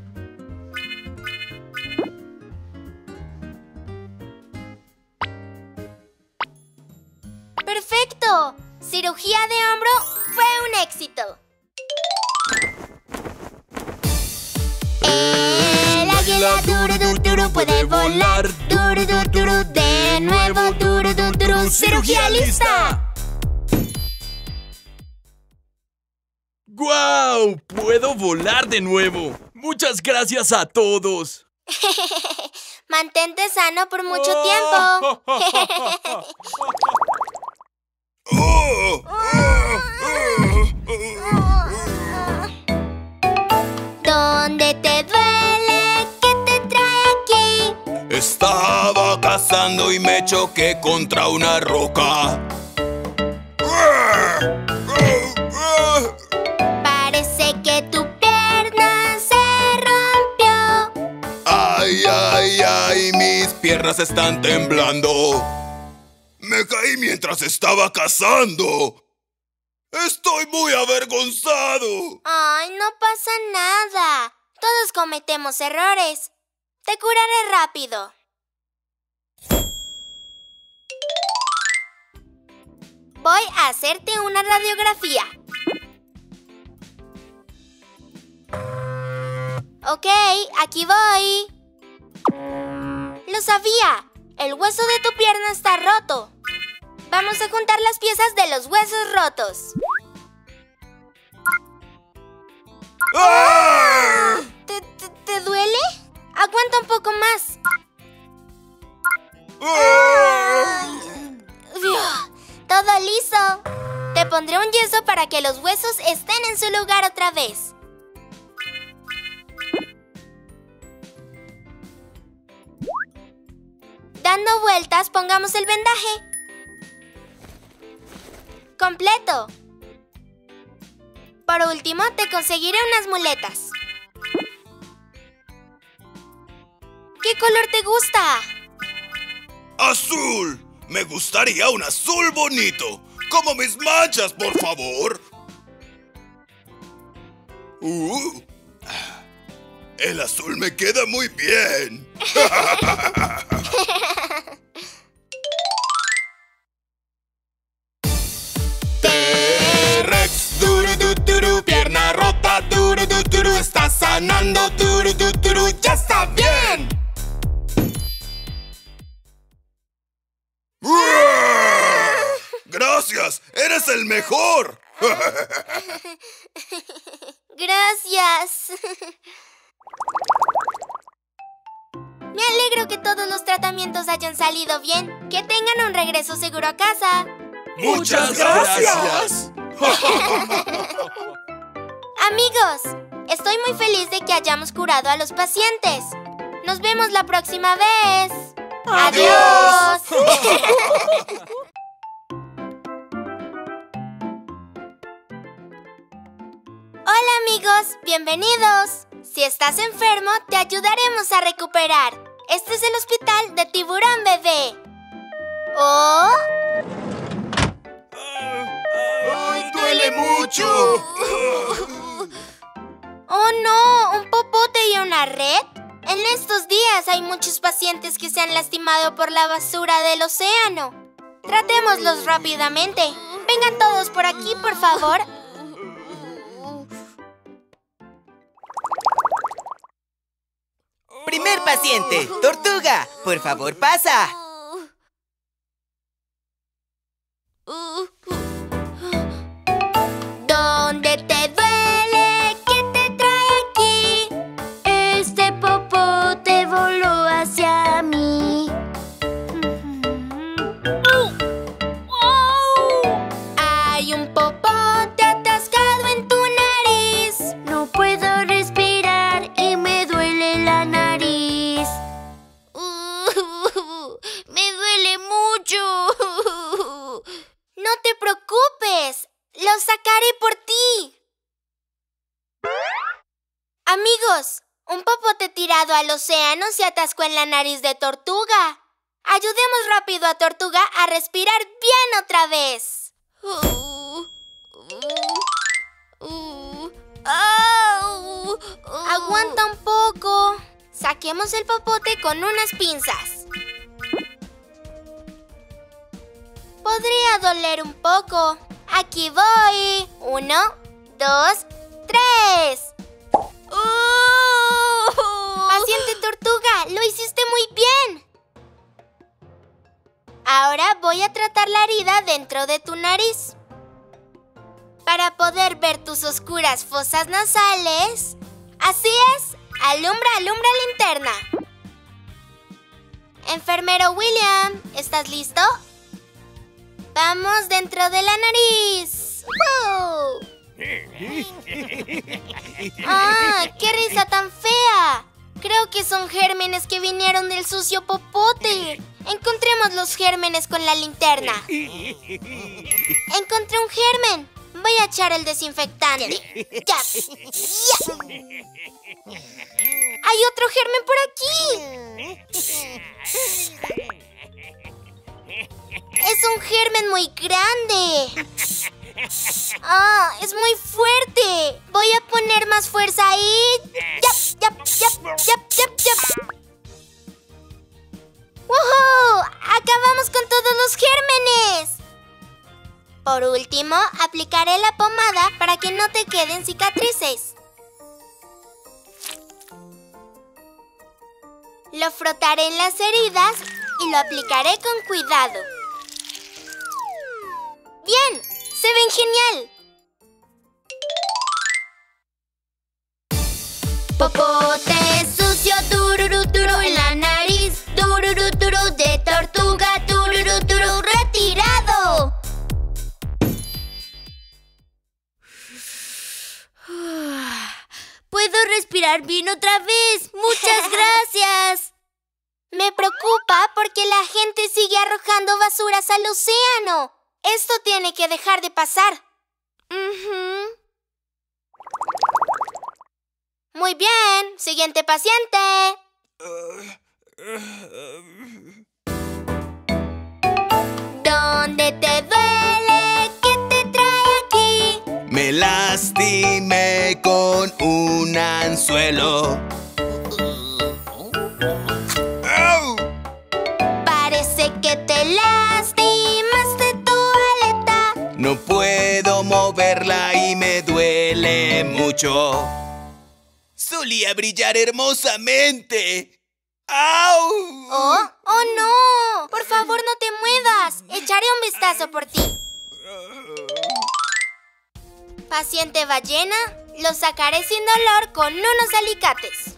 ¡Perfecto! Cirugía de hombro fue un éxito. El águila tururú puede volar. Tururú, de nuevo tururú, cirugía lista. ¡Guau! ¡Puedo volar de nuevo! ¡Muchas gracias a todos! Mantente sano por mucho tiempo. ¡Oh! ¿Dónde te duele? ¿Qué te trae aquí? Estaba cazando y me choqué contra una roca. Parece que tu pierna se rompió. Ay, ay, ay, mis piernas están temblando. Me caí mientras estaba cazando. Estoy muy avergonzado. Ay, no pasa nada. Todos cometemos errores. Te curaré rápido. Voy a hacerte una radiografía. Ok, aquí voy. Lo sabía. El hueso de tu pierna está roto. Vamos a juntar las piezas de los huesos rotos. ¿Te, te, te duele? Aguanta un poco más. Todo liso. Te pondré un yeso para que los huesos estén en su lugar otra vez. Dando vueltas, pongamos el vendaje completo. Por último, te conseguiré unas muletas. ¿Qué color te gusta? ¡Azul! Me gustaría un azul bonito. Como mis manchas, por favor. Uh, el azul me queda muy bien. T-Rex, duru, du, duru, pierna rota, duru, du, duru, está sanando, duru, du, duru, ya está bien. Gracias, eres el mejor. Gracias. Me alegro que todos los tratamientos hayan salido bien. Que tengan un regreso seguro a casa. ¡Muchas gracias! Amigos, estoy muy feliz de que hayamos curado a los pacientes. Nos vemos la próxima vez. ¡Adiós! Hola amigos, bienvenidos. Si estás enfermo, te ayudaremos a recuperar. Este es el hospital de Tiburón Bebé. ¿Oh? ¡Ay, duele mucho! ¡Oh no! ¿Un popote y una red? En estos días hay muchos pacientes que se han lastimado por la basura del océano. Tratémoslos rápidamente. Vengan todos por aquí, por favor. Primer paciente, Tortuga. Por favor, pasa. ¿Dónde te duele? ¿Qué te trae aquí? Este popote voló hacia mí. Hay un popote atascado en tu nariz. No puedo respirar y me duele la nariz. Uh, me duele mucho. No te preocupes. ¡Lo sacaré por ti! Amigos, un popote tirado al océano se atascó en la nariz de Tortuga. Ayudemos rápido a Tortuga a respirar bien otra vez. Uh, uh, uh, au, uh. Aguanta un poco. Saquemos el popote con unas pinzas. Podría doler un poco. Aquí voy. Uno, dos, tres. ¡Uh! Paciente Tortuga, lo hiciste muy bien. Ahora voy a tratar la herida dentro de tu nariz. Para poder ver tus oscuras fosas nasales. Así es. Alumbra, alumbra linterna. Enfermero William, ¿estás listo? Vamos dentro de la nariz. ¡Oh! ¡Ah! ¡Qué risa tan fea! Creo que son gérmenes que vinieron del sucio popote. Encontremos los gérmenes con la linterna. Encontré un germen. Voy a echar el desinfectante. ¡Ya! ¡Ya! ¡Hay otro germen por aquí! ¡Es un germen muy grande! ¡Ah! ¡Es muy fuerte! Voy a poner más fuerza ahí. ¡Yap! ¡Yap! ¡Yap! ¡Yap! ¡Yap! ¡Yap! ¡Woohoo! ¡Acabamos con todos los gérmenes! Por último, aplicaré la pomada para que no te queden cicatrices. Lo frotaré en las heridas y lo aplicaré con cuidado. ¡Bien! ¡Se ven genial! Popote sucio, tururú, turú, en la nariz, tururú, turú, de tortuga, tururú, turú, retirado. Puedo respirar bien otra vez. ¡Muchas gracias! Me preocupa porque la gente sigue arrojando basuras al océano. Esto tiene que dejar de pasar. Uh-huh. Muy bien. Siguiente paciente. ¿Dónde te duele? ¿Qué te trae aquí? Me lastimé con un anzuelo. ¡Au! Parece que te lastimaste tu aleta. No puedo moverla y me duele mucho. Solía brillar hermosamente. ¡Au! ¡Oh! ¡Oh, no! Por favor, no te muevas. Echaré un vistazo por ti. Paciente ballena, lo sacaré sin dolor con unos alicates.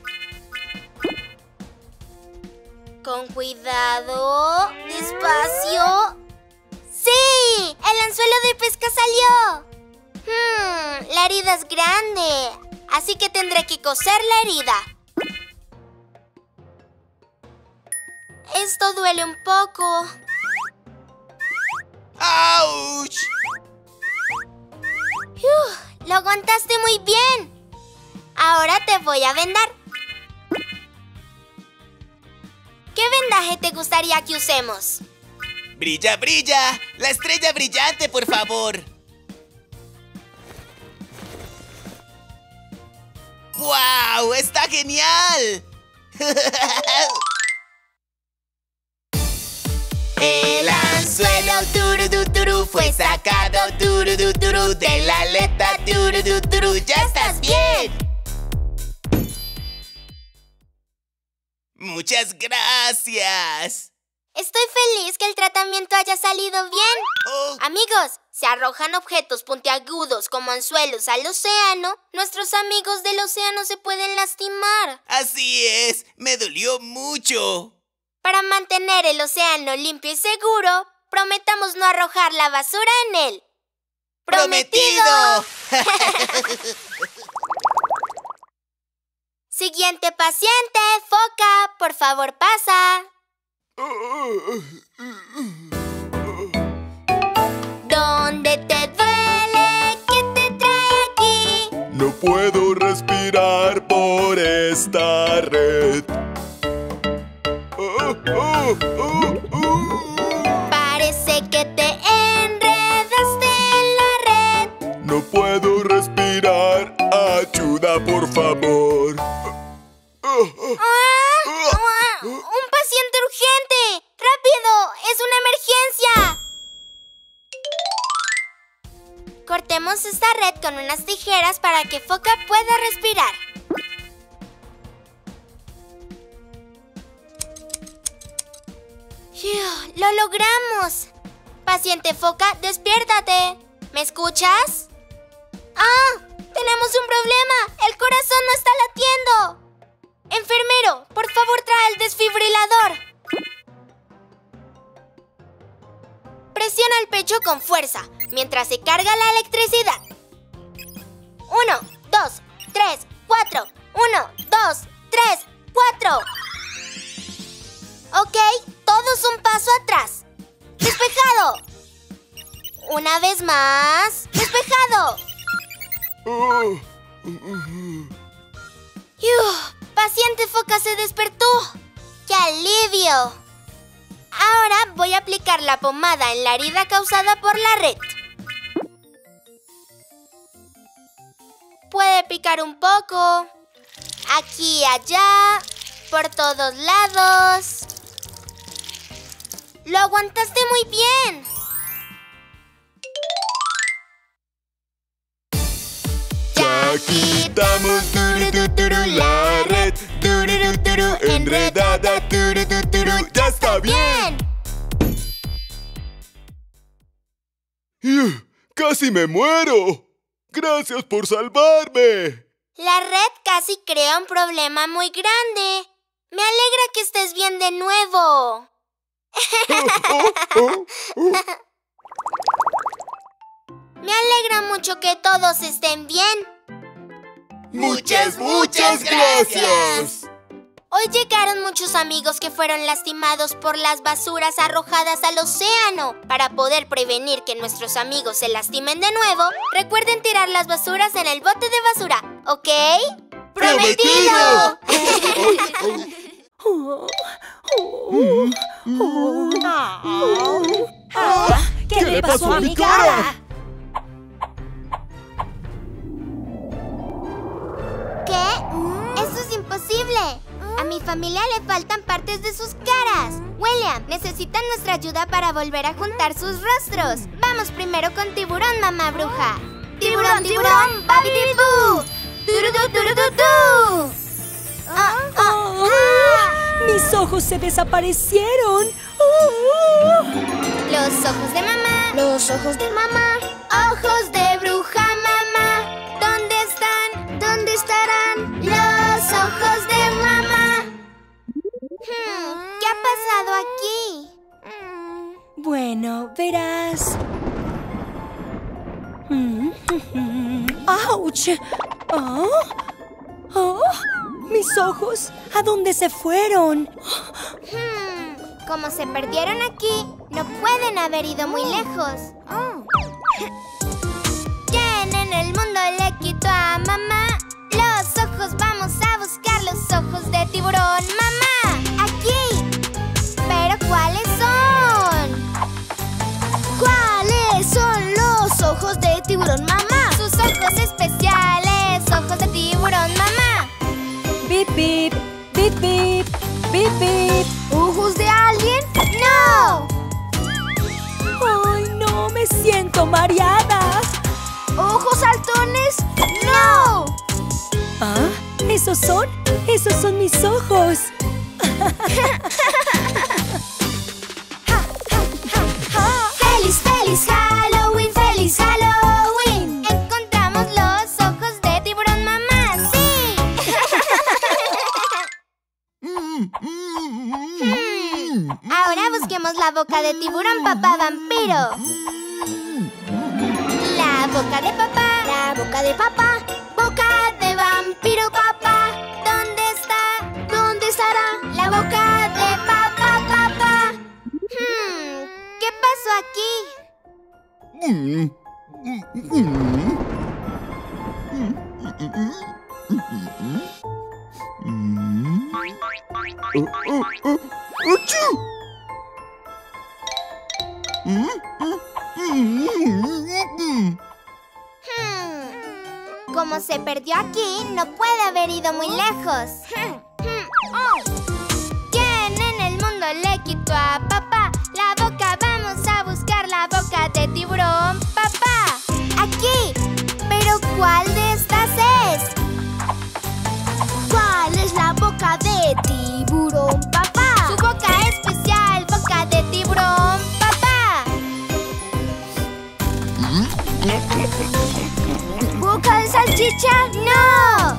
Con cuidado. Despacio. ¡Sí! ¡El anzuelo de pesca salió! Hmm, la herida es grande, así que tendré que coser la herida. Esto duele un poco. ¡Auch! Uf, lo aguantaste muy bien. Ahora te voy a vendar. ¿Qué vendaje te gustaría que usemos? ¡Brilla, brilla! ¡La estrella brillante, por favor! ¡Guau! ¡Está genial! El anzuelo tururú, turú, fue sacado tururú, turú, de la aleta tururú, turú. ¡Ya estás bien! ¡Muchas gracias! Estoy feliz que el tratamiento haya salido bien. Oh. Amigos, si arrojan objetos puntiagudos como anzuelos al océano, nuestros amigos del océano se pueden lastimar. Así es, me dolió mucho. Para mantener el océano limpio y seguro, prometamos no arrojar la basura en él. ¡Prometido! Siguiente paciente, foca, por favor pasa. ¿Dónde te duele? ¿Qué te trae aquí? No puedo respirar por esta red. Oh, oh, oh, oh. Parece que te enredaste en la red. No puedo respirar. Ayuda, por favor. Oh, oh. ¡Ah! ¡Ah! ¡Un paciente urgente! ¡Rápido! ¡Es una emergencia! Cortemos esta red con unas tijeras para que Foca pueda respirar. ¡Lo logramos! Paciente Foca, despiértate. ¿Me escuchas? ¡Ah! ¡Tenemos un problema! ¡El corazón no está latiendo! Enfermero, por favor trae el desfibrilador. Presiona Presiona el pecho con fuerza mientras se carga la electricidad. Uno, dos, tres, cuatro. Uno, dos, tres, cuatro. Ok, todos un paso atrás. ¡Despejado! Una vez más. ¡Despejado! ¡Yuh! Paciente foca se despertó. ¡Qué alivio! Ahora voy a aplicar la pomada en la herida causada por la red. Puede picar un poco. Aquí y allá. Por todos lados. Lo aguantaste muy bien. Ya quitamos turu, turu, turu, la red. Turu, turu, turu, enredada. Turu, turu, turu, ya está bien. ¡Ugh! ¡Casi me muero! ¡Gracias por salvarme! La red casi crea un problema muy grande. Me alegra que estés bien de nuevo. Me alegra mucho que todos estén bien. ¡Muchas, muchas gracias! Hoy llegaron muchos amigos que fueron lastimados por las basuras arrojadas al océano. Para poder prevenir que nuestros amigos se lastimen de nuevo, recuerden tirar las basuras en el bote de basura, ¿ok? ¡Prometido! ¿Qué le pasó a mi cara? ¿Qué? ¡Eso es imposible! A mi familia le faltan partes de sus caras. William, necesitan nuestra ayuda para volver a juntar sus rostros. Vamos primero con Tiburón, mamá bruja. ¡Tiburón, tiburón! ¡Babidi-boo! ¡Turudu, turudu, tu! Ah, ah, ah. ¡Mis ojos se desaparecieron! Los ojos de mamá. Los ojos de mamá. Ojos de bruja, mamá. ¿Dónde están? ¿Dónde estarán los ojos de mamá? Hmm, ¿qué ha pasado aquí? Bueno, verás. ¡Auch! ¿Oh? ¿Oh? ¡Mis ojos! ¿A dónde se fueron? Hmm, como se perdieron aquí, no pueden haber ido muy lejos. Oh. ¿Quién en el mundo le quitó a mamá los ojos? Vamos a buscar los ojos de tiburón, mamá. Aquí. ¿Pero cuáles son? ¿Cuáles son los ojos de tiburón, mamá? Sus ojos especiales, ojos de tiburón, mamá. Bip, bip, bip, bip, bip, bip. ¿Ojos de alguien? ¡No! ¡Ay, no! Me siento mareada. ¿Ojos saltones? ¡No! ¿Ah? ¿Esos son? ¡Esos son mis ojos! ¡Feliz, feliz Halloween! ¡Feliz Halloween! Encontramos los ojos de tiburón, mamá. ¡Sí! hmm. Ahora busquemos la boca de tiburón, papá vampiro. La boca de papá. La boca de papá. Boca de vampiro, papá. ¿Dónde está? ¿Dónde estará la boca de papá, papá? Hmm, ¿qué pasó aquí? Hmm, como se perdió aquí, no puede haber ido muy lejos. ¿Quién en el mundo le quitó a papá la boca? Vamos a buscar la boca de tiburón, papá. Aquí. ¿Pero cuál de estas es? ¿Cuál es la boca de tiburón, papá? Su boca especial, boca de tiburón, papá. ¿Boca de salchicha? ¡No!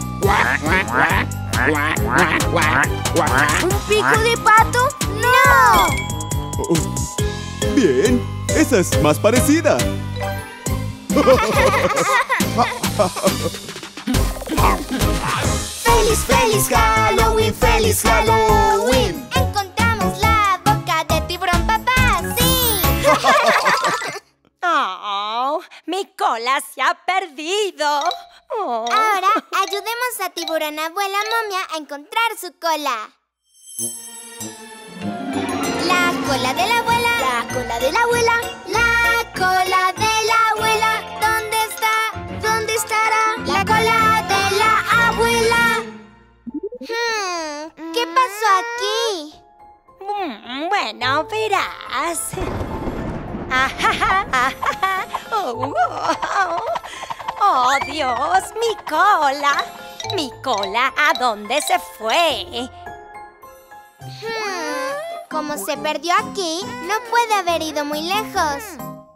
¿Un pico de pato? ¡No! Oh, bien, Esa es más parecida. ¡Feliz, feliz Halloween! ¡Feliz Halloween! ¡Encontramos la boca de tiburón papá! ¡Sí! ¡Oh! ¡Mi cola se ha perdido! Oh. Ahora, ayudemos a tiburón abuela momia a encontrar su cola. La cola de la abuela. La cola de la abuela. La cola de la abuela. ¿Dónde está? ¿Dónde estará? La cola de la abuela. Hmm, ¿qué pasó aquí? Mm, bueno, verás. Ajaja, ajaja. Oh, oh, oh, Dios, mi cola. Mi cola, ¿a dónde se fue? Hmm, como se perdió aquí, no puede haber ido muy lejos.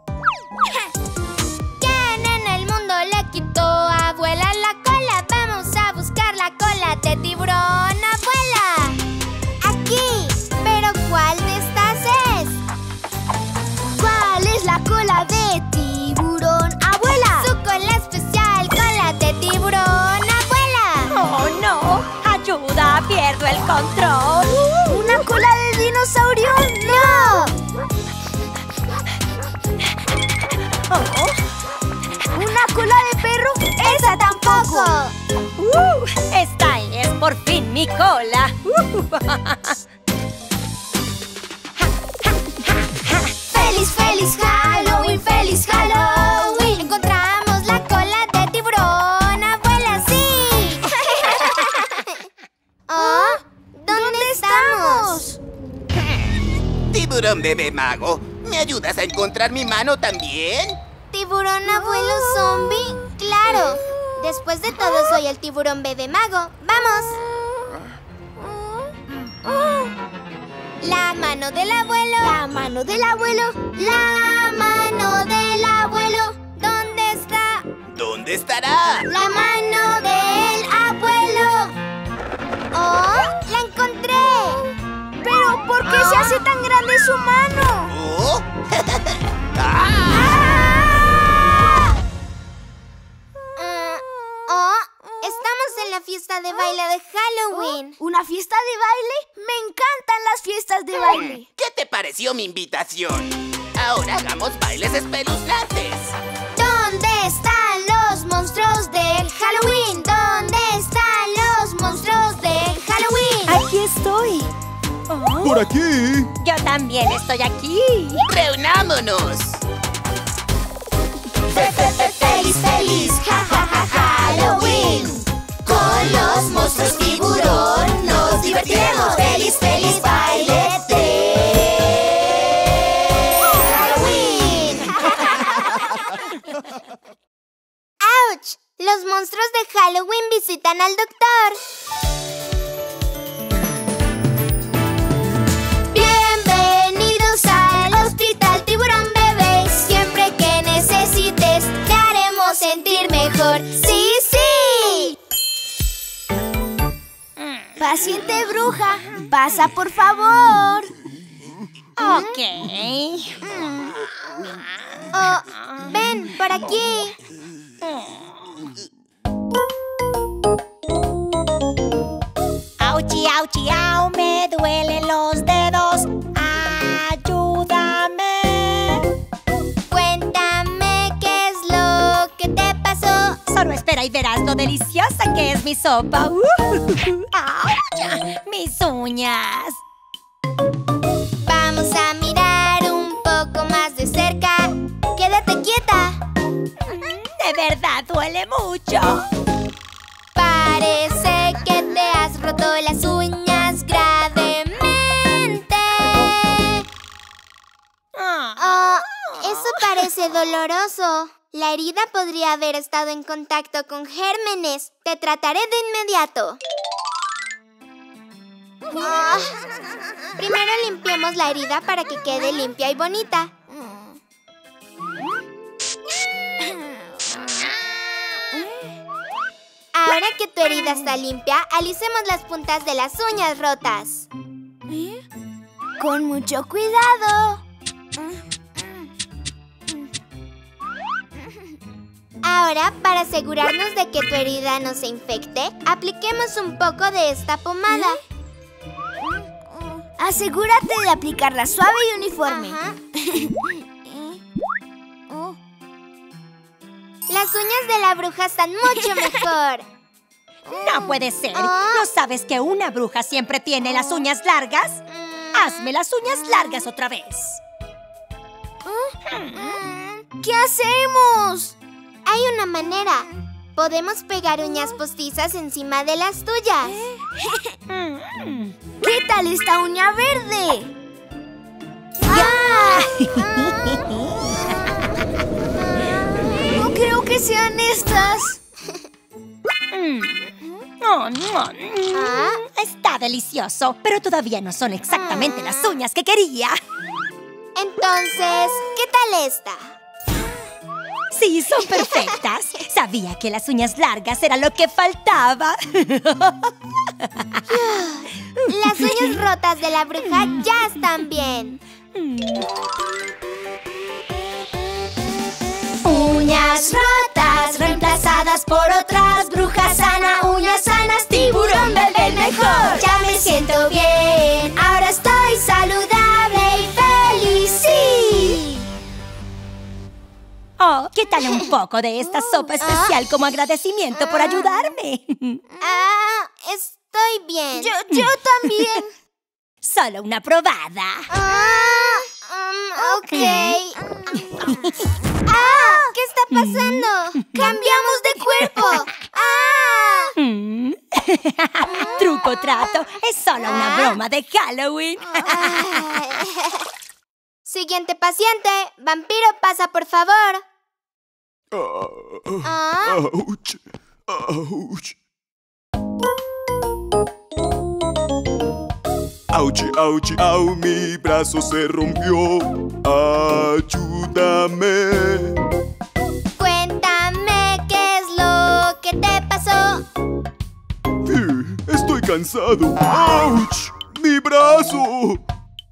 ¿Quién en el mundo le quitó a abuela la cola? Vamos a buscar la cola de tiburón abuela. Aquí, pero ¿cuál de estas es? ¿Cuál es la cola de tiburón abuela? Su cola especial, cola de tiburón abuela. ¡Oh, no! ¡Ayuda! ¡Pierdo el control! Uh, ¿Una cola de dinosaurio? ¡No! Oh. ¿Una cola de perro? ¡Esa tampoco! Uh, ¡Esta es por fin mi cola! ¡Feliz, feliz Halloween! ¡Feliz Halloween! ¡Encontramos la cola de tiburón abuela! ¡Sí! ¿Oh? ¿Dónde estamos? Tiburón bebé mago, ¿me ayudas a encontrar mi mano también? ¿Tiburón abuelo zombie? ¡Claro! Después de todo, soy el tiburón bebé mago. ¡Vamos! La mano del abuelo. La mano del abuelo. La mano del abuelo. ¿Dónde está? ¿Dónde estará? La mano del abuelo. ¡Oh! ¡La encontré! ¿Pero por qué se hace tan grande su mano? ¿Oh? ¡Ah! Uh, ¡Oh! Estamos en la fiesta de baile de Halloween. ¿Una fiesta de baile? Me encantan las fiestas de baile. ¿Qué te pareció mi invitación? Ahora hagamos bailes espeluznantes. ¿Dónde están los monstruos del Halloween? ¿Dónde están los monstruos del Halloween? Aquí estoy. Oh. ¡Por aquí! Yo también estoy aquí. ¡Reunámonos! ¡Feliz, feliz! ¡Ja, ja, ja, Halloween! Con los monstruos tiburón nos divertiremos. ¡Feliz, feliz baile de Halloween! ¡Auch! Los monstruos de Halloween visitan al doctor. Bienvenidos al hospital tiburón bebé. Siempre que necesites, te haremos sentir mejor. ¡Sí, sí! Paciente bruja, pasa por favor. Ok. Oh, ven, por aquí. Auchi, auchi, au, me duelen los dedos. Ayúdame. Cuéntame qué es lo que te pasó. Solo espera y verás lo deliciosa que es mi sopa. Uh, ¡Auch! Mis uñas. Vamos a mirar un poco más de cerca. Quédate quieta. De verdad duele mucho. Parece que te has roto las uñas gravemente. Oh, eso parece doloroso. La herida podría haber estado en contacto con gérmenes. Te trataré de inmediato. Oh, primero limpiemos la herida para que quede limpia y bonita. Ahora que tu herida está limpia, alicemos las puntas de las uñas rotas. Con mucho cuidado. Ahora, para asegurarnos de que tu herida no se infecte, apliquemos un poco de esta pomada. Asegúrate de aplicarla suave y uniforme. Las uñas de la bruja están mucho mejor. No puede ser. ¿No sabes que una bruja siempre tiene las uñas largas? Hazme las uñas largas otra vez. ¿Qué hacemos? Hay una manera. Podemos pegar uñas postizas encima de las tuyas. ¿Qué tal esta uña verde? ¡Ah! No creo que sean estas. Oh, no. ¿Ah? Está delicioso, pero todavía no son exactamente las uñas que quería. Entonces, ¿qué tal esta? Sí, son perfectas. Sabía que las uñas largas era lo que faltaba. Las uñas rotas de la bruja ya están bien. Uñas rotas reemplazadas por otras. Bruja sana, uñas sanas, tiburón bebé mejor. Ya me siento bien, ahora estoy saludable y feliz, sí. Oh, ¿qué tal un poco de esta sopa especial como agradecimiento por ayudarme? Ah, estoy bien. Yo, yo también. Solo una probada. Ah, um, ok. ¡Ah! ¿Qué está pasando? ¡Cambiamos de cuerpo! ¡Ah! Truco trato. Es solo una broma de Halloween. Siguiente paciente. Vampiro, pasa, por favor. Ah, ¡Auch! ¡Auch! ¡Auch, auch, au! Mi brazo se rompió. ¡Ayúdame! Cuéntame qué es lo que te pasó. Sí, estoy cansado. ¡Auch! ¡Mi brazo!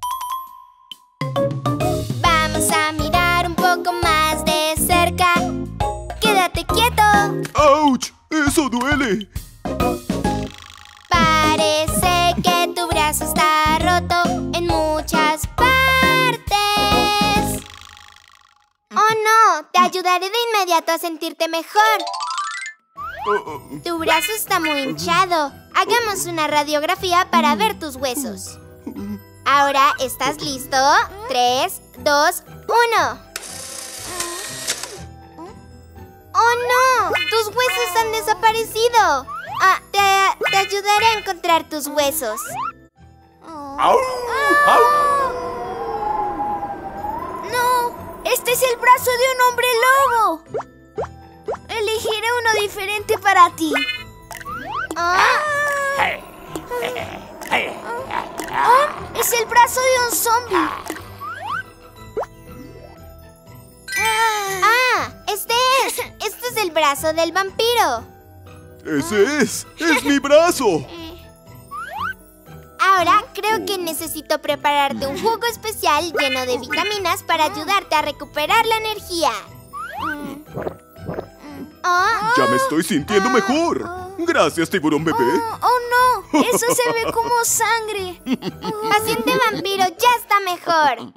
Vamos a mirar un poco más de cerca. Quédate quieto. ¡Auch! ¡Eso duele! Parece que tu brazo está roto en muchas partes. ¡Oh, no! Te ayudaré de inmediato a sentirte mejor. Tu brazo está muy hinchado. Hagamos una radiografía para ver tus huesos. Ahora, ¿estás listo? Tres, dos, uno. ¡Oh, no! ¡Tus huesos han desaparecido! Ah, te, te ayudaré a encontrar tus huesos. ¡Au! ¡Au! ¡No! ¡Este es el brazo de un hombre lobo! Elegiré uno diferente para ti. Ah. Oh, ¡es el brazo de un zombie! ¡Ah! ¡Este es! ¡Este es el brazo del vampiro! ¡Ese es! ¡Es mi brazo! Ahora creo que necesito prepararte un jugo especial lleno de vitaminas para ayudarte a recuperar la energía. Oh. Ya me estoy sintiendo mejor. Gracias, tiburón bebé. Oh, oh no, eso se ve como sangre. Paciente vampiro ya está mejor.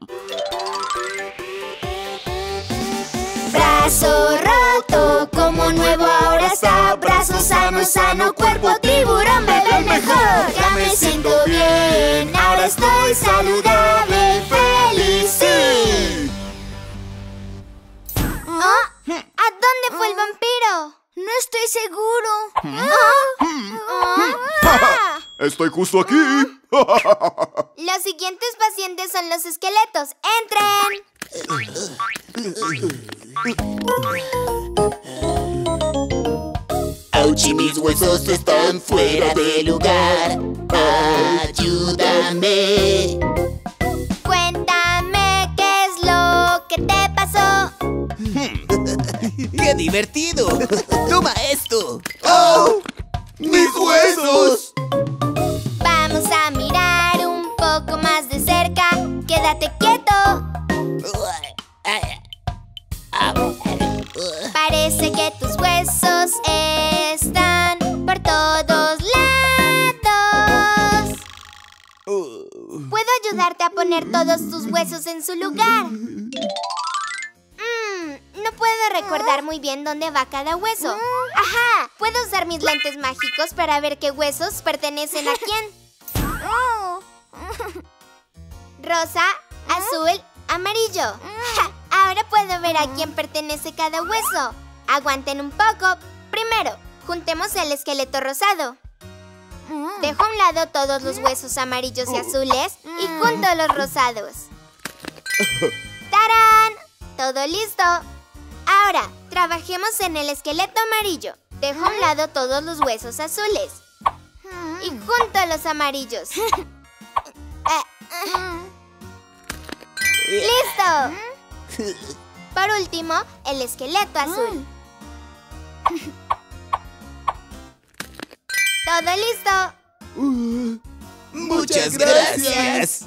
Brazo roto, como nuevo ahora está. Brazo sano, sano, cuerpo tiburón bebé mejor. Ya me siento bien, ahora estoy saludable, feliz, sí. ¿Oh? ¿A dónde fue el vampiro? No estoy seguro. Ah. Estoy justo aquí. Los siguientes pacientes son los esqueletos. ¡Entren! Auchi, mis huesos están fuera de lugar. Ayúdame. Cuéntame qué es lo que te pasó. ¡Qué divertido! ¡Toma esto! ¡Oh! ¡Mis huesos! Vamos a mirar un poco más de cerca. Quédate quieto. Parece que tus Puedo ayudarte a poner todos tus huesos en su lugar. Mm, no puedo recordar muy bien dónde va cada hueso. Ajá, puedo usar mis lentes mágicos para ver qué huesos pertenecen a quién. Rosa, azul, amarillo. Ja, ahora puedo ver a quién pertenece cada hueso. Aguanten un poco. Primero, juntemos el esqueleto rosado. Dejo a un lado todos los huesos amarillos y azules y junto los rosados. ¡Tarán! ¡Todo listo! Ahora, trabajemos en el esqueleto amarillo. Dejo a un lado todos los huesos azules y junto los amarillos. ¡Listo! Por último, el esqueleto azul. ¡Todo listo! Uh, ¡Muchas gracias!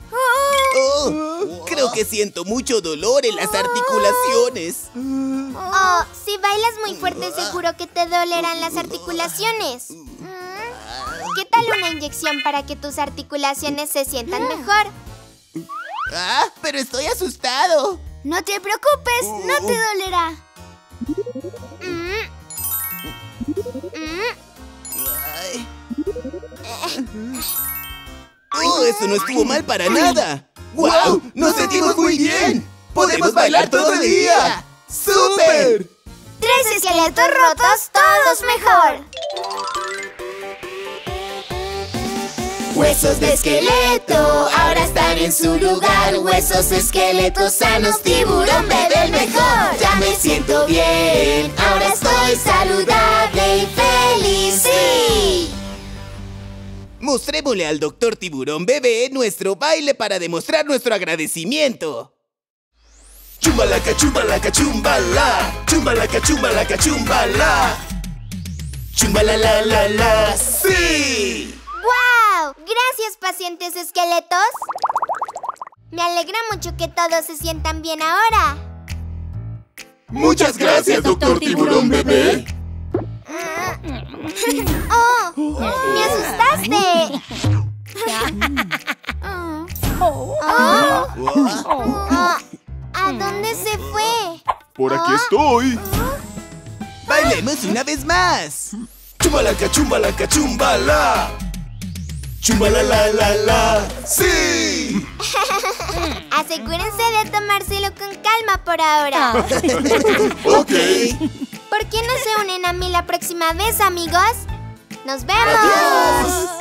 Oh, creo que siento mucho dolor en las articulaciones. Oh, si bailas muy fuerte seguro que te dolerán las articulaciones. ¿Qué tal una inyección para que tus articulaciones se sientan mejor? Ah, pero estoy asustado. No te preocupes, no te dolerá. Mm. Mm. ¡Oh, eso no estuvo mal para nada! ¡Wow! ¡Nos sentimos muy bien! ¡Podemos bailar todo el día! ¡Súper! ¡Tres esqueletos rotos, todos mejor! Huesos de esqueleto ahora están en su lugar. Huesos esqueletos sanos, tiburón bebé el mejor. Ya me siento bien, ahora estoy saludable y feliz, sí. Mostrémosle al doctor Tiburón Bebé nuestro baile para demostrar nuestro agradecimiento. Chumbalaca, chumbalaca, chumbala. Chumbalaca, chumbalaca, chumbala. Chumbala la la la, sí. ¡Wow! Gracias, pacientes esqueletos. Me alegra mucho que todos se sientan bien ahora. Muchas gracias, doctor Tiburón Bebé. ¡Oh! ¡Me asustaste! Oh. Oh. ¿A dónde se fue? Por aquí estoy. ¡Bailemos una vez más! Chumbalaca, chumbalaca, chumbala. Chumbala la la la, sí. Asegúrense de tomárselo con calma por ahora. Ok. ¿Por qué no se unen a mí la próxima vez, amigos? ¡Nos vemos! ¡Adiós!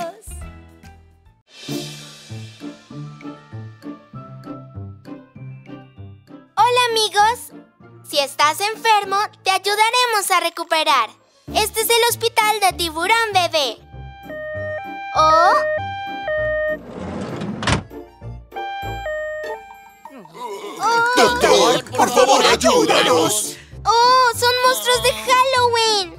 Hola, amigos. Si estás enfermo, te ayudaremos a recuperar. Este es el hospital de Tiburón Bebé. ¿Oh? Doctor, por favor, ayúdanos. ¡Oh! ¡Son monstruos de Halloween!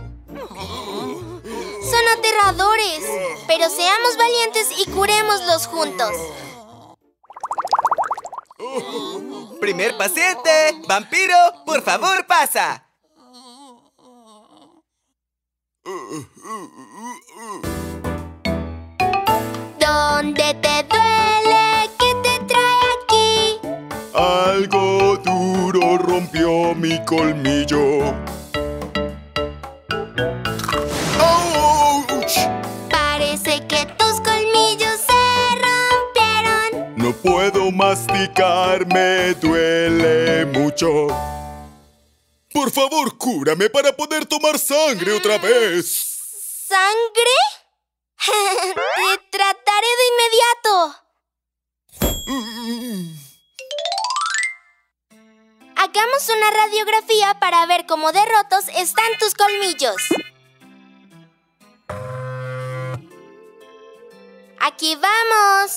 Son aterradores. Pero seamos valientes y curémoslos juntos. ¡Primer paciente! ¡Vampiro! ¡Por favor, pasa! ¿Dónde te duele? ¿Qué te trae aquí? Algo duro rompió mi colmillo. ¡Auch! Parece que tus colmillos se rompieron. No puedo masticar, me duele mucho. Por favor, cúrame para poder tomar sangre otra vez. ¿Sangre? Te trataré de inmediato. Hagamos una radiografía para ver cómo de rotos están tus colmillos. ¡Aquí vamos!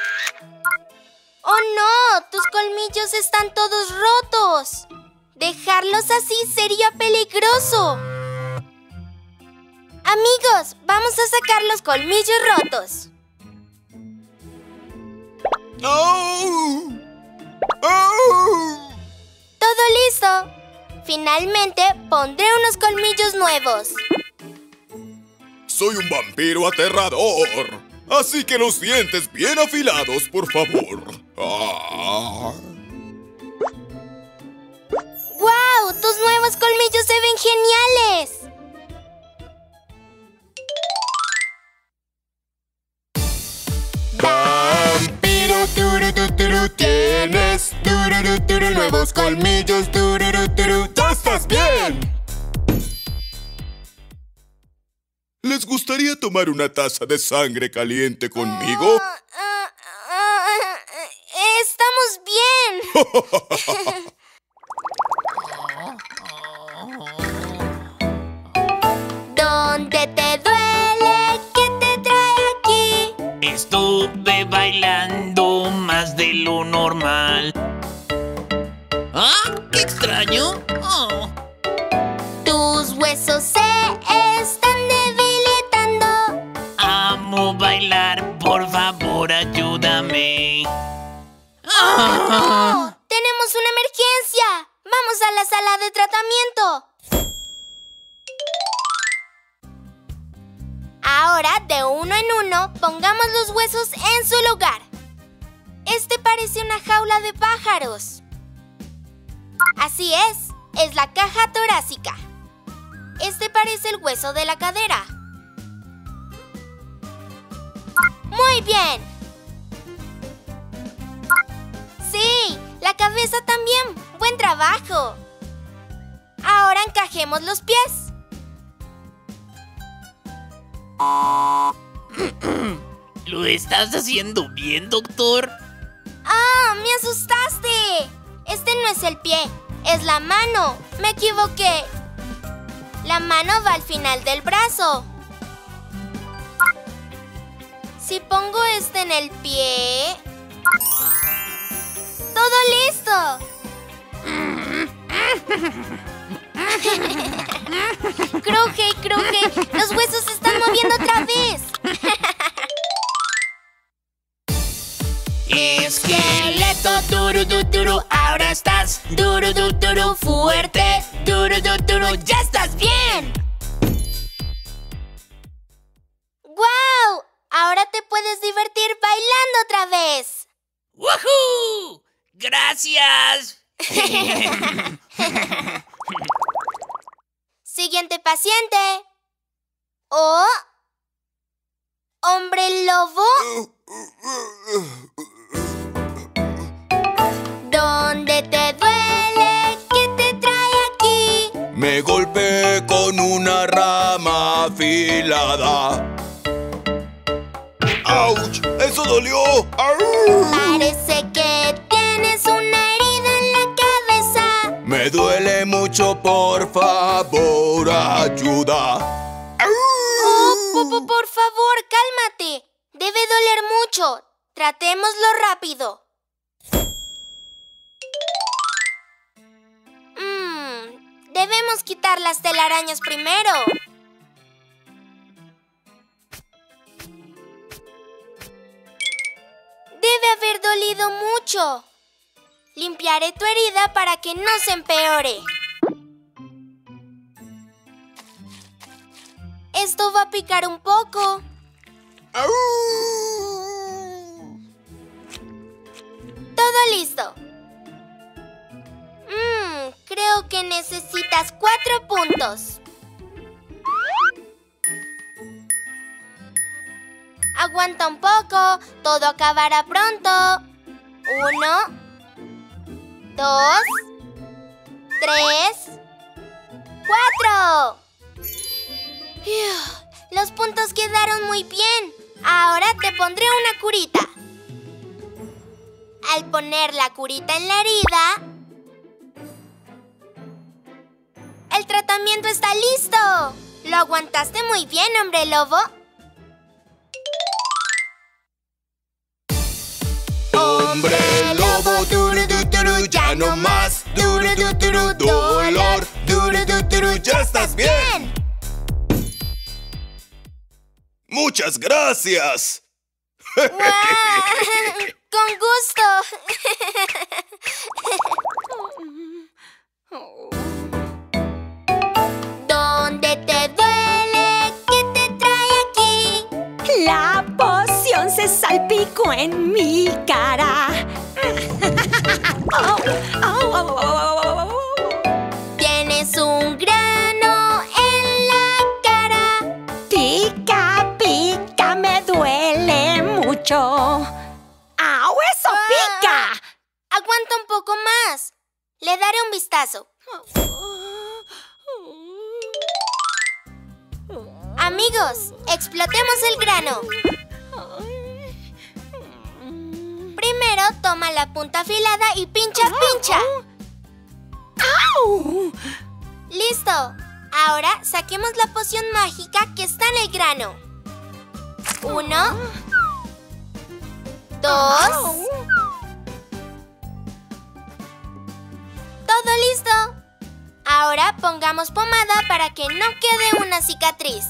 ¡Oh, no! ¡Tus colmillos están todos rotos! Dejarlos así sería peligroso. Amigos, vamos a sacar los colmillos rotos. ¡Oh! ¡Oh! ¡Todo listo! Finalmente pondré unos colmillos nuevos. Soy un vampiro aterrador. Así que los dientes bien afilados, por favor. Ah. ¡Guau! ¡Tus nuevos colmillos se ven geniales! Vampiro, turu, turu, turu, tienes turu, turu, nuevos colmillos, turu, turu, ¡ya estás bien! ¿Les gustaría tomar una taza de sangre caliente conmigo? Uh, uh, uh, ¡Estamos bien! ¿Dónde te duele? ¿Qué te trae aquí? Estuve bailando más de lo normal. ¡Ah! ¡Qué extraño! Oh. Tus huesos se están debilitando. Amo bailar, por favor, ayúdame. ¡Ah! ¡Tenemos una emergencia! ¡Vamos a la sala de tratamiento! Ahora, de uno en uno, pongamos los huesos en su lugar. Este parece una jaula de pájaros. Así es, es la caja torácica. Este parece el hueso de la cadera. ¡Muy bien! ¡Sí! ¡La cabeza también! ¡Buen trabajo! Ahora encajemos los pies. ¿Lo estás haciendo bien, doctor? ¡Ah! ¡Me asustaste! Este no es el pie, es la mano. Me equivoqué. La mano va al final del brazo. Si pongo este en el pie... ¡Todo listo! ¡Cruje, cruje! ¡Los huesos se están moviendo otra vez! Esqueleto, duro, duro, duro, ahora estás duro, duro, duro, fuerte, duro, duro, duro, ya estás bien. ¡Guau! Ahora te puedes divertir bailando otra vez. ¡Woohoo! ¡Gracias! Siguiente paciente. ¿Oh? ¿Hombre lobo? ¿Dónde te duele? ¿Qué te trae aquí? Me golpeé con una rama afilada. ¡Auch! ¡Eso dolió! ¡Au! Parece que tienes una herida en la cabeza. Me duele mucho, por favor, ayuda. Oh, po, por favor, cálmate. Debe doler mucho. Tratémoslo rápido. Mmm, debemos quitar las telarañas primero. Debe haber dolido mucho. Limpiaré tu herida para que no se empeore. Esto va a picar un poco. Todo listo. Mmm, creo que necesitas cuatro puntos. Aguanta un poco, todo acabará pronto. Uno, dos, tres, cuatro. Los puntos quedaron muy bien. Ahora te pondré una curita. Al poner la curita en la herida, el tratamiento está listo. Lo aguantaste muy bien, hombre lobo. Hombre lobo, duro, duro, duro, ya no más. Duro, duro, duro, dolor. Duro, duro, duro, ya estás bien. ¡Muchas gracias! ¡Wow! ¡Con gusto! ¿Dónde te duele? ¿Qué te trae aquí? ¡La poción! poco en mi cara. Au, au, au, au, au. Tienes un grano en la cara. Pica, pica, me duele mucho. ¡Au, eso pica! Ah, aguanta un poco más. Le daré un vistazo. Amigos, explotemos el grano. Primero toma la punta afilada y pincha, pincha. ¡Au! ¡Listo! Ahora saquemos la poción mágica que está en el grano. Uno. Dos. ¡Todo listo! Ahora pongamos pomada para que no quede una cicatriz.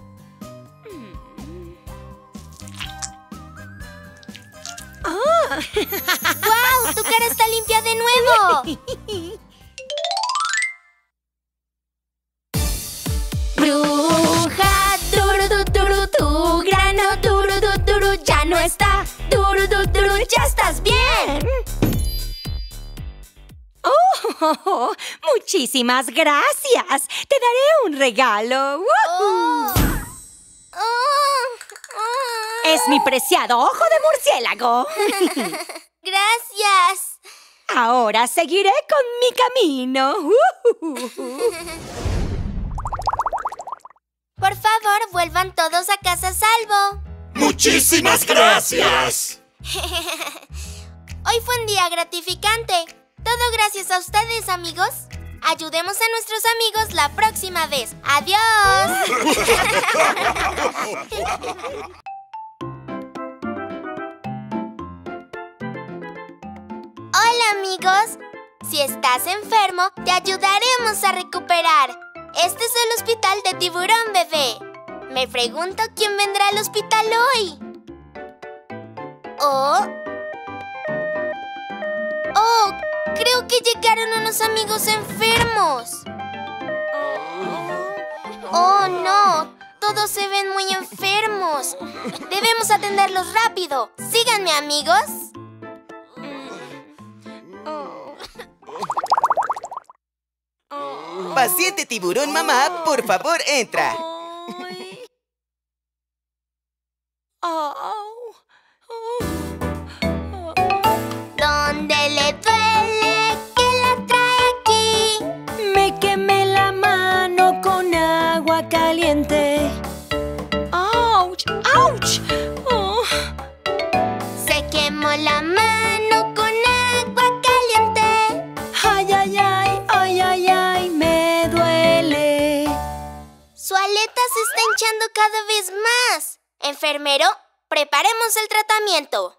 ¡Ah! ¡Guau! ¡Tu cara está limpia de nuevo! Bruja, turu, tu, turu, tu grano, turu, tu, turu, ya no está. Turu, tu, turu, ya estás bien. Oh, muchísimas gracias. Te daré un regalo. Oh. Oh. Oh. Es mi preciado ojo de murciélago. Gracias. Ahora seguiré con mi camino. Por favor, vuelvan todos a casa a salvo. ¡Muchísimas gracias! Hoy fue un día gratificante. Todo gracias a ustedes, amigos. Ayudemos a nuestros amigos la próxima vez. ¡Adiós! Hola, amigos. Si estás enfermo, te ayudaremos a recuperar. Este es el hospital de Tiburón Bebé. Me pregunto quién vendrá al hospital hoy. Oh. Oh, creo que llegaron unos amigos enfermos. Oh, no. Todos se ven muy enfermos. Debemos atenderlos rápido. Síganme, amigos. Paciente tiburón mamá, por favor, entra. ¿Dónde le duele? ¿Qué la trae aquí? Me quemé la mano con agua caliente. ¡Auch! ¡Auch! Oh. Se quemó la mano con agua caliente. ¡Ay, ay, ay! ¡Ay, ay, ay! Me duele. Su aleta se está hinchando cada vez más. Enfermero, preparemos el tratamiento.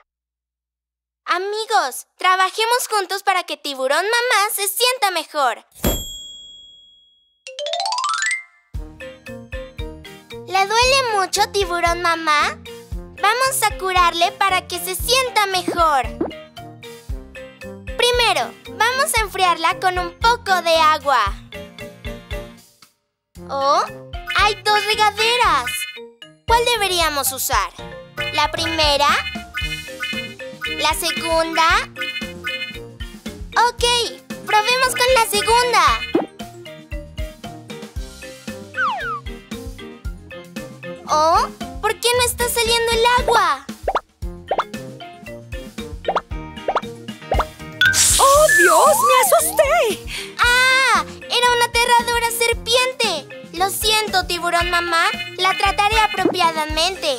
Amigos, trabajemos juntos para que Tiburón Mamá se sienta mejor. ¿Le duele mucho, Tiburón Mamá? Vamos a curarle para que se sienta mejor. Primero, vamos a enfriarla con un poco de agua. ¡Oh! ¡Hay dos regaderas! ¿Cuál deberíamos usar? ¿La primera? ¿La segunda? Ok, probemos con la segunda. ¿Oh? ¿Por qué no está saliendo el agua? ¡Oh, Dios! ¡Me asusté! ¡Ah! ¡Era una aterradora serpiente! Lo siento, Tiburón Mamá. La trataré apropiadamente.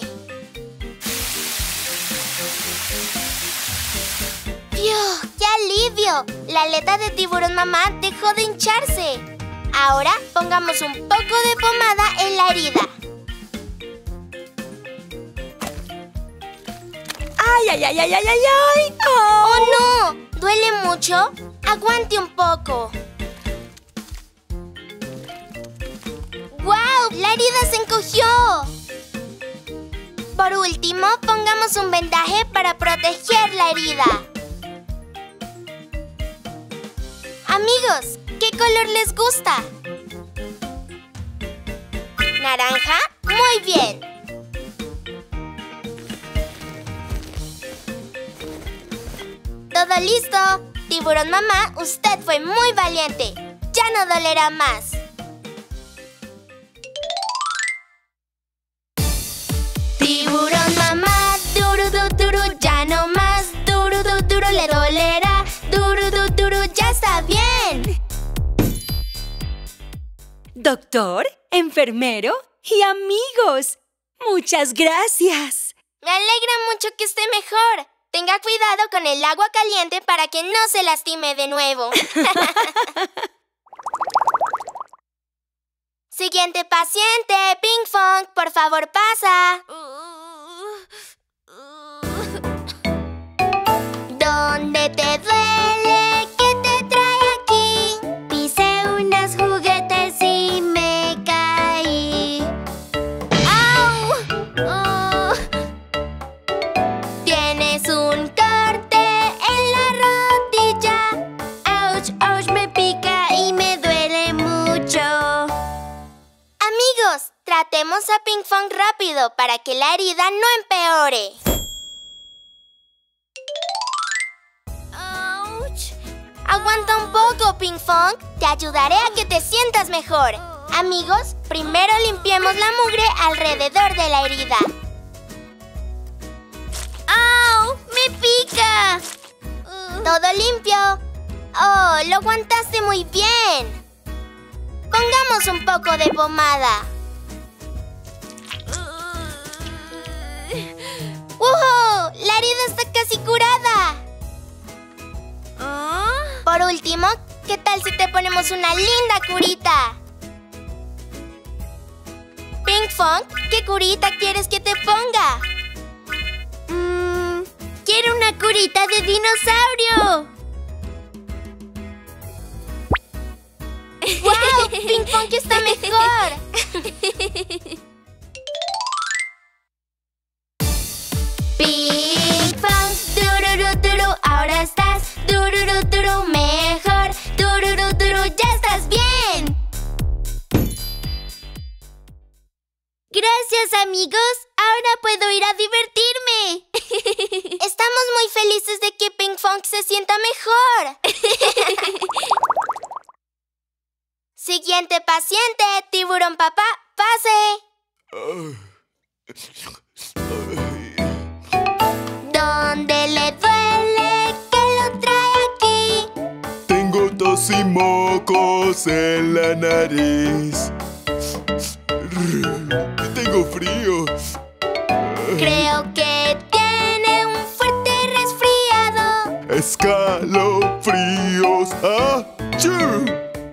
¡Fiu! ¡Qué alivio! La aleta de Tiburón Mamá dejó de hincharse. Ahora pongamos un poco de pomada en la herida. ¡Ay, ay, ay, ay, ay, ay! ay. Oh. ¡Oh, no! ¿Duele mucho? Aguante un poco. ¡Guau! ¡La herida se encogió! Por último, pongamos un vendaje para proteger la herida. Amigos, ¿qué color les gusta? ¿Naranja? Muy bien. todo listo. Tiburón mamá, usted fue muy valiente. Ya no dolerá más. Tiburón mamá, duro, duro, duro, ya no más. Duro, duro, duro, le dolerá. Duro, duro, duro, ya está bien. Doctor, enfermero y amigos, muchas gracias. Me alegra mucho que esté mejor. Tenga cuidado con el agua caliente para que no se lastime de nuevo. Siguiente paciente, Pinkfong, por favor pasa. ¿Dónde te duele? ¿Qué te trae aquí? Pisé unos juguetes y me caí. ¡Au! Oh. Tienes un corte en la rodilla. ¡Auch, auch! Me pica y me duele mucho. Amigos, tratemos a Pinkfong rápido para que la herida no empeore. ¡Auch! Aguanta un poco, Pinkfong. Te ayudaré a que te sientas mejor. Amigos, primero limpiemos la mugre alrededor de la herida. ¡Au! ¡Me pica! Todo limpio. ¡Oh, lo aguantaste muy bien! Pongamos un poco de pomada. ¡Wow! ¡La herida está casi curada! Por último, ¿qué tal si te ponemos una linda curita? Pinkfong, ¿qué curita quieres que te ponga? Mm, quiero una curita de dinosaurio. ¡Wow! ¡Pinkfong está mejor! Pinkfong, dururu, duru, ahora estás dururu, duru, mejor. Dururu, duru, ya estás bien. Gracias, amigos. Ahora puedo ir a divertirme. Estamos muy felices de que Pinkfong se sienta mejor. Siguiente paciente, Tiburón papá, pase. ¿Dónde le duele? ¿Qué lo trae aquí? Tengo tos y mocos en la nariz. Tengo frío. Creo que tiene un fuerte resfriado. Escalofríos. ¡Achú!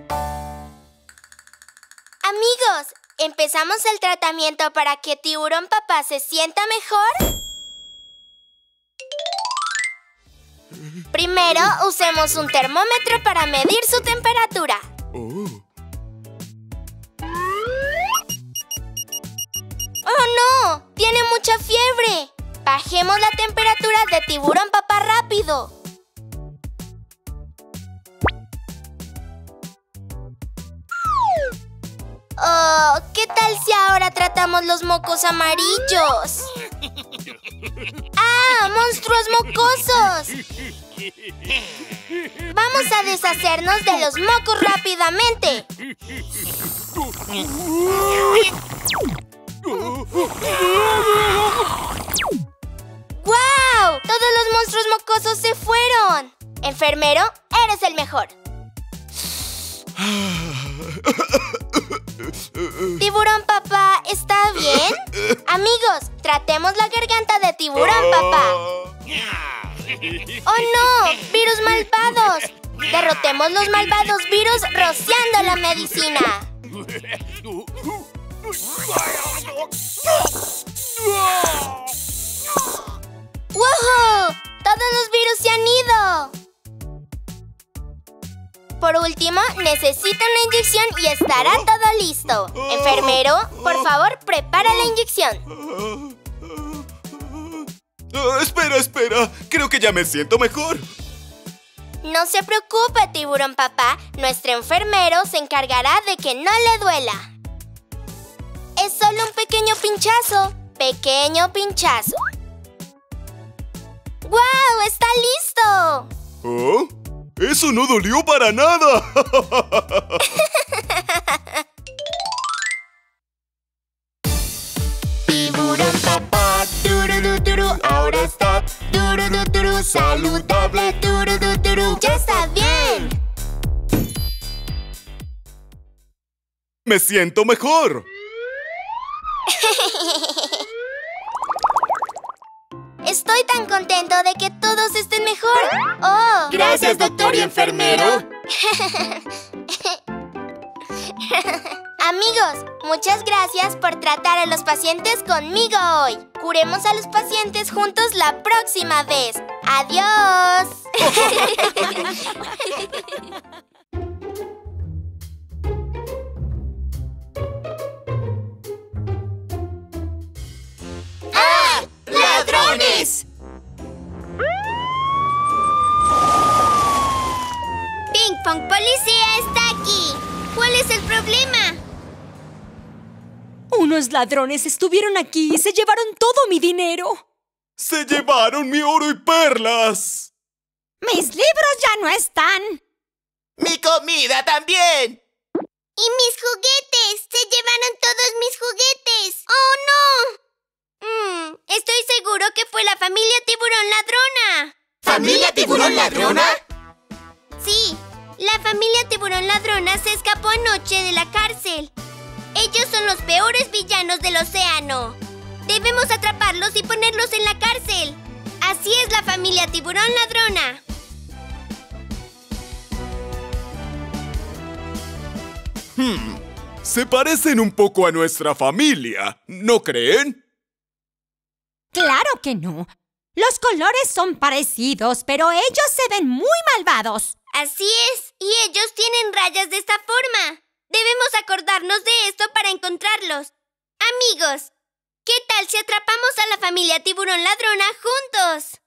Amigos, ¿empezamos el tratamiento para que Tiburón papá se sienta mejor? Primero, usemos un termómetro para medir su temperatura. Oh. ¡Oh, no! ¡Tiene mucha fiebre! Bajemos la temperatura de Tiburón papá rápido. Oh, ¿qué tal si ahora tratamos los mocos amarillos? ¡Ah! ¡Monstruos mocosos! Vamos a deshacernos de los mocos rápidamente. ¡Guau! ¡Todos los monstruos mocosos se fueron! Enfermero, eres el mejor. Tiburón papá, ¿está bien? Amigos, tratemos la garganta de Tiburón papá. ¡Oh no! ¡Virus malvados! Derrotemos los malvados virus rociando la medicina. ¡Wow! ¡Todos los virus se han ido! Por último, necesita una inyección y estará todo listo. Enfermero, por favor, prepara la inyección. Oh, espera, espera. Creo que ya me siento mejor. No se preocupe, Tiburón papá. Nuestro enfermero se encargará de que no le duela. Es solo un pequeño pinchazo. Pequeño pinchazo. ¡Guau! ¡Está listo! ¡Eso no dolió para nada! Tiburón papá, tururú, turú, ahora está tururú, turú, saludable, tururú, turú. ¡Ya está bien! ¡Me siento mejor! Estoy tan contento de que todos estén mejor. ¡Oh! Gracias, doctor y enfermero. Amigos, muchas gracias por tratar a los pacientes conmigo hoy. Curemos a los pacientes juntos la próxima vez. ¡Adiós! ¡Ah! ¡Ladrones! Ping Pong Policía está aquí. ¿Cuál es el problema? Unos ladrones estuvieron aquí y se llevaron todo mi dinero. ¡Se llevaron mi oro y perlas! ¡Mis libros ya no están! ¡Mi comida también! ¡Y mis juguetes! ¡Se llevaron todos mis juguetes! ¡Oh, no! Mm, estoy seguro que fue la familia Tiburón Ladrona. ¿Familia Tiburón Ladrona? Sí, la familia Tiburón Ladrona se escapó anoche de la cárcel. Ellos son los peores villanos del océano. Debemos atraparlos y ponerlos en la cárcel. Así es la familia Tiburón Ladrona. Hmm, se parecen un poco a nuestra familia, ¿no creen? ¡Claro que no! Los colores son parecidos, pero ellos se ven muy malvados. Así es, y ellos tienen rayas de esta forma. Debemos acordarnos de esto para encontrarlos. Amigos, ¿qué tal si atrapamos a la familia Tiburón Ladrona juntos?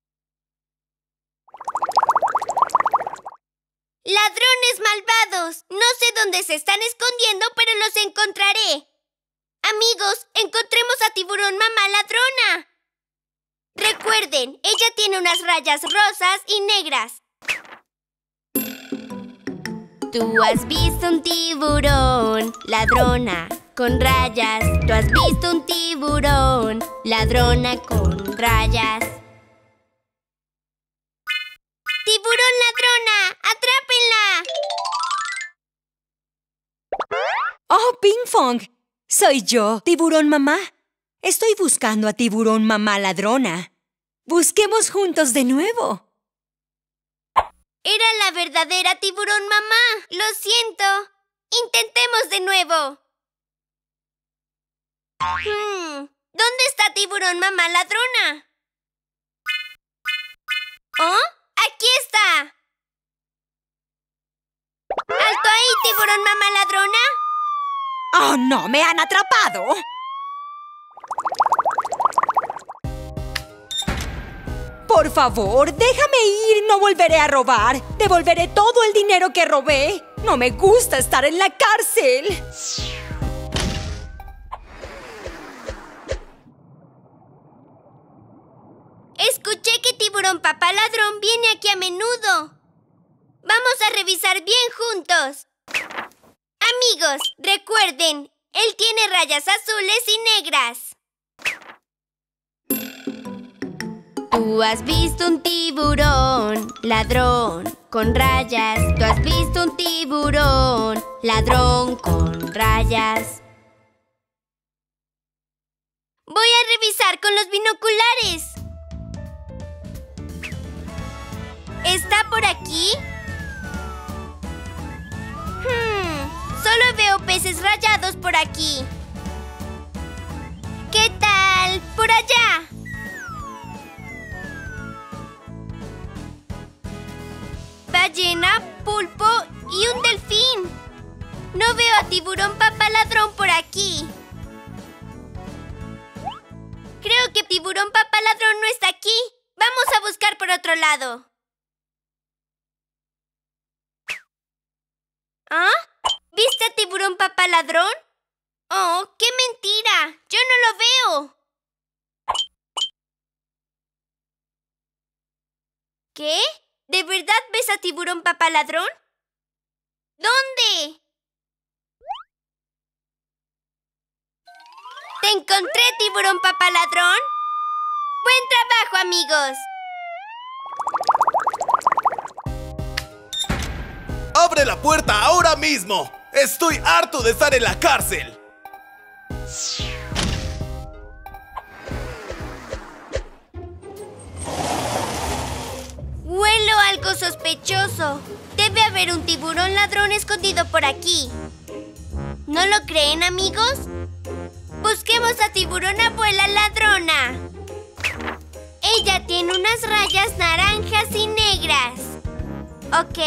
¡Ladrones malvados! No sé dónde se están escondiendo, pero los encontraré. Amigos, encontremos a Tiburón Mamá Ladrona. Recuerden, ella tiene unas rayas rosas y negras. Tú has visto un tiburón, ladrona, con rayas. Tú has visto un tiburón, ladrona, con rayas. ¡Tiburón ladrona! ¡Atrápenla! ¡Oh, Ping Pong! Soy yo, Tiburón Mamá. Estoy buscando a Tiburón Mamá Ladrona. Busquemos juntos de nuevo. Era la verdadera Tiburón Mamá. Lo siento. Intentemos de nuevo. Hmm, ¿dónde está Tiburón Mamá Ladrona? ¿Oh? ¡Aquí está! ¡Alto ahí, Tiburón Mamá Ladrona! ¡Oh, no! ¡Me han atrapado! Por favor, déjame ir. No volveré a robar. Devolveré todo el dinero que robé. No me gusta estar en la cárcel. Escuché que Tiburón Papá Ladrón viene aquí a menudo. Vamos a revisar bien juntos. Amigos, recuerden, él tiene rayas azules y negras. Tú has visto un tiburón, ladrón, con rayas. Tú has visto un tiburón, ladrón, con rayas. Voy a revisar con los binoculares. ¿Está por aquí? Hmm, solo veo peces rayados por aquí. ¿Qué tal? ¡Por allá! Ballena, pulpo y un delfín. No veo a Tiburón Papá Ladrón por aquí. Creo que Tiburón Papá Ladrón no está aquí. Vamos a buscar por otro lado. ¿Ah? ¿Viste a Tiburón Papá Ladrón? ¡Oh, qué mentira! ¡Yo no lo veo! ¿Qué? ¿De verdad ves a Tiburón Papá Ladrón? ¿Dónde? ¡Te encontré, Tiburón Papá Ladrón! ¡Buen trabajo, amigos! ¡Abre la puerta ahora mismo! ¡Estoy harto de estar en la cárcel! Huelo algo sospechoso. Debe haber un tiburón ladrón escondido por aquí. ¿No lo creen, amigos? Busquemos a Tiburón Abuela Ladrona. Ella tiene unas rayas naranjas y negras. ¿Ok?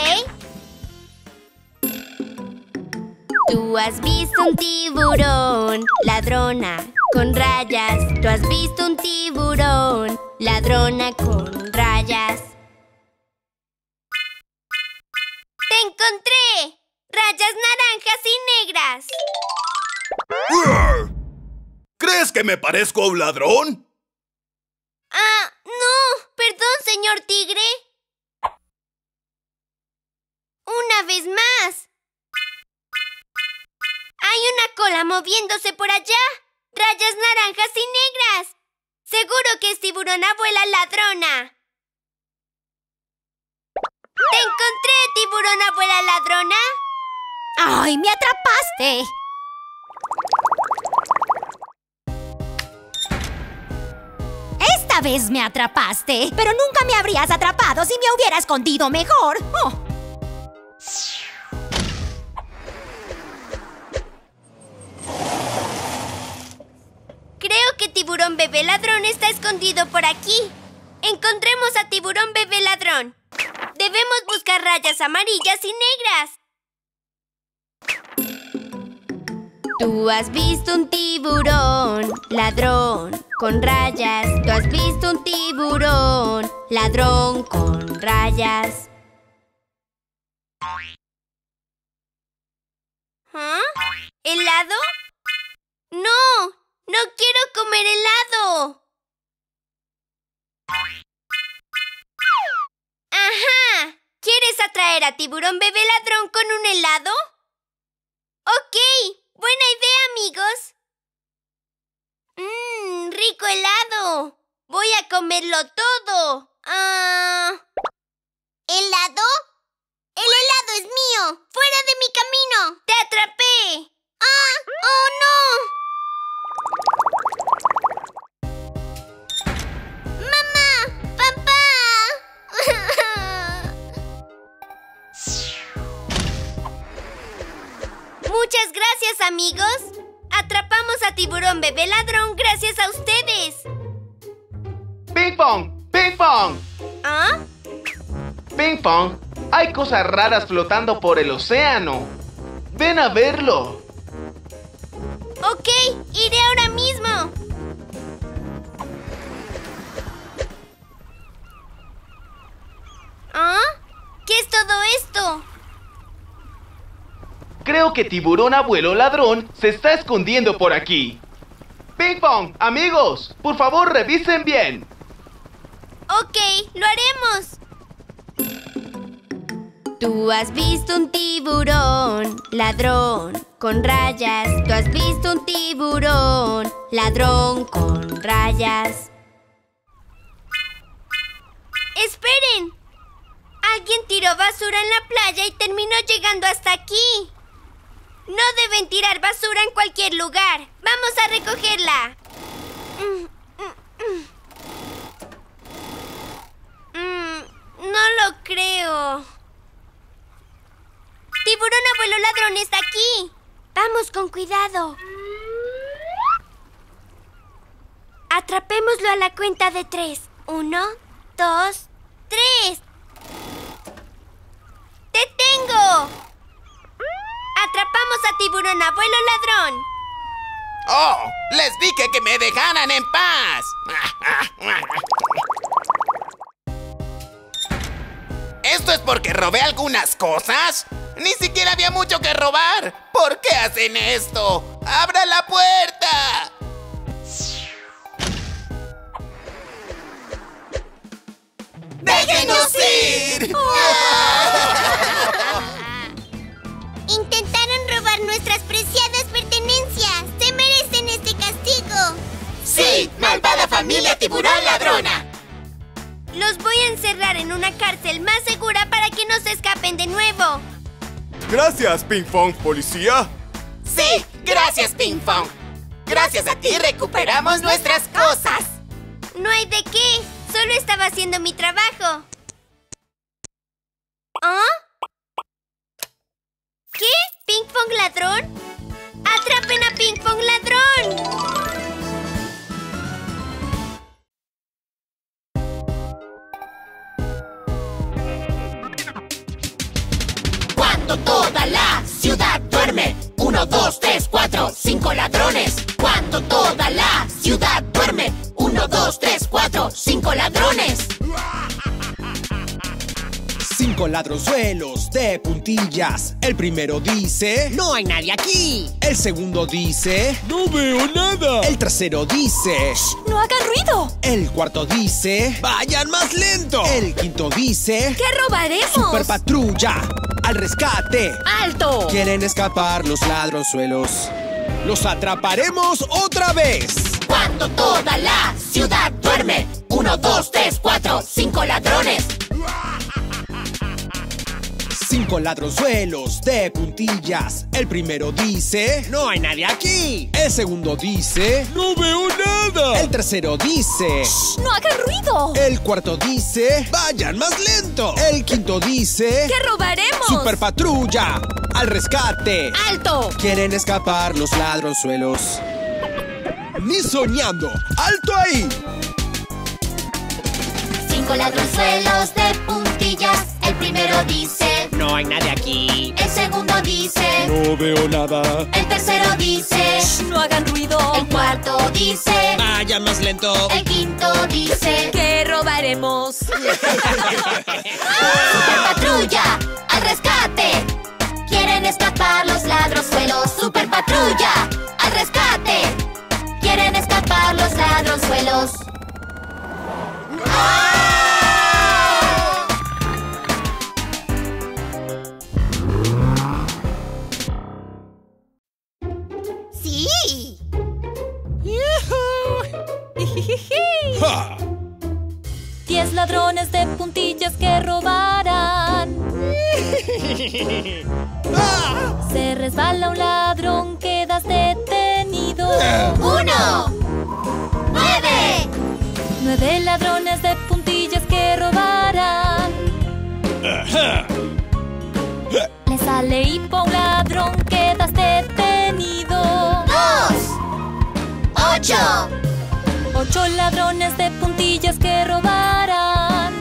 Tú has visto un tiburón, ladrona, con rayas. Tú has visto un tiburón, ladrona, con rayas. ¡Te encontré! ¡Rayas naranjas y negras! ¿Crees que me parezco a un ladrón? Ah, no. Perdón, señor tigre. Una vez más. Hay una cola moviéndose por allá. Rayas naranjas y negras. Seguro que es Tiburón Abuela Ladrona. ¿Te encontré, Tiburón Abuela Ladrona? ¡Ay, me atrapaste! Esta vez me atrapaste, pero nunca me habrías atrapado si me hubiera escondido mejor. Oh. Creo que Tiburón Bebé Ladrón está escondido por aquí. Encontremos a Tiburón Bebé Ladrón. Debemos buscar rayas amarillas y negras. Tú has visto un tiburón, ladrón, con rayas. Tú has visto un tiburón, ladrón, con rayas. ¿Ah? ¿Helado? ¡No! ¡No quiero comer helado! ¡Ajá! ¿Quieres atraer a Tiburón Bebé Ladrón con un helado? ¡Ok! ¡Buena idea, amigos! ¡Mmm! ¡Rico helado! ¡Voy a comerlo todo! Ah... ¿Helado? ¡El helado es mío! ¡Fuera de mi camino! ¡Te atrapé! ¡Ah! ¡Oh, no! ¡Mamá! ¡Papá! Muchas gracias, amigos. Atrapamos a Tiburón Bebé Ladrón gracias a ustedes. ¡Ping pong! ¡Ping pong! ¿Ah? ¡Ping pong! Hay cosas raras flotando por el océano. ¡Ven a verlo! Ok, iré ahora mismo. ¿Ah? ¿Qué es todo esto? Creo que Tiburón Abuelo Ladrón se está escondiendo por aquí. ¡Ping pong! Amigos, por favor revisen bien. Ok, lo haremos. Tú has visto un tiburón, ladrón, con rayas. Tú has visto un tiburón, ladrón, con rayas. ¡Esperen! Alguien tiró basura en la playa y terminó llegando hasta aquí. No deben tirar basura en cualquier lugar. ¡Vamos a recogerla! Mm, mm, mm. Mm, no lo creo. ¡Tiburón Abuelo Ladrón está aquí! ¡Vamos con cuidado! Atrapémoslo a la cuenta de tres. Uno, dos, tres. ¡Te tengo! ¡Atrapamos a Tiburón Abuelo Ladrón! ¡Oh! ¡Les dije que me dejaran en paz! ¿Esto es porque robé algunas cosas? ¡Ni siquiera había mucho que robar! ¿Por qué hacen esto? ¡Abra la puerta! ¡Déjenos ir! Intentaron robar nuestras preciadas pertenencias. Se merecen este castigo. ¡Sí! ¡Malvada familia tiburón ladrona! Los voy a encerrar en una cárcel más segura para que no se escapen de nuevo. Gracias, Ping Pong, policía. ¡Sí! ¡Gracias, Ping Pong! Gracias a ti recuperamos nuestras cosas. No hay de qué. Solo estaba haciendo mi trabajo. ¿Ah? ¿Qué? ¿Ping Pong ladrón? ¡Atrapen a Ping Pong ladrón! Cuando toda la ciudad duerme. Uno, dos, tres, cuatro, cinco ladrones. Cuando toda la ciudad duerme. Uno, dos, tres, cuatro, cinco ladrones. Cinco ladronzuelos de puntillas. El primero dice: ¡No hay nadie aquí! El segundo dice: ¡No veo nada! El tercero dice: ¡Shh! ¡No hagan ruido! El cuarto dice: ¡Vayan más lento! El quinto dice: ¿Qué robaremos? ¡Super patrulla! ¡Al rescate! ¡Alto! Quieren escapar los ladronzuelos. ¡Los atraparemos otra vez! Cuando toda la ciudad duerme. Uno, dos, tres, cuatro, cinco ladrones. Cinco ladronzuelos de puntillas. El primero dice: ¡No hay nadie aquí! El segundo dice: ¡No veo nada! El tercero dice: ¡Shh! ¡No hagan ruido! El cuarto dice: ¡Vayan más lento! El quinto dice: ¿Qué robaremos? ¡Super patrulla! ¡Al rescate! ¡Alto! Quieren escapar los ladronzuelos. ¡Ni soñando! ¡Alto ahí! Cinco ladronzuelos de puntillas. El primero dice: ¡No hay nadie aquí! El segundo dice: ¡No veo nada! El tercero dice: Shh, ¡no hagan ruido! El cuarto dice: ¡Vayan más lento! El quinto dice: ¿Qué robaremos? ¡Super patrulla! ¡Al rescate! Quieren escapar los ladronzuelos. ¡Super patrulla! ¡Al rescate! Quieren escapar los ladronzuelos. ¡Sí! ¡Ja! Diez ladrones de puntillas que robarán. Se resbala un ladrón, quedas detenido. ¡Uno! ¡Nueve! Nueve ladrones de puntillas que robarán. Le sale hipo a un ladrón, quedas detenido. ¡Dos! ¡Ocho! Ocho ladrones de puntillas que robarán.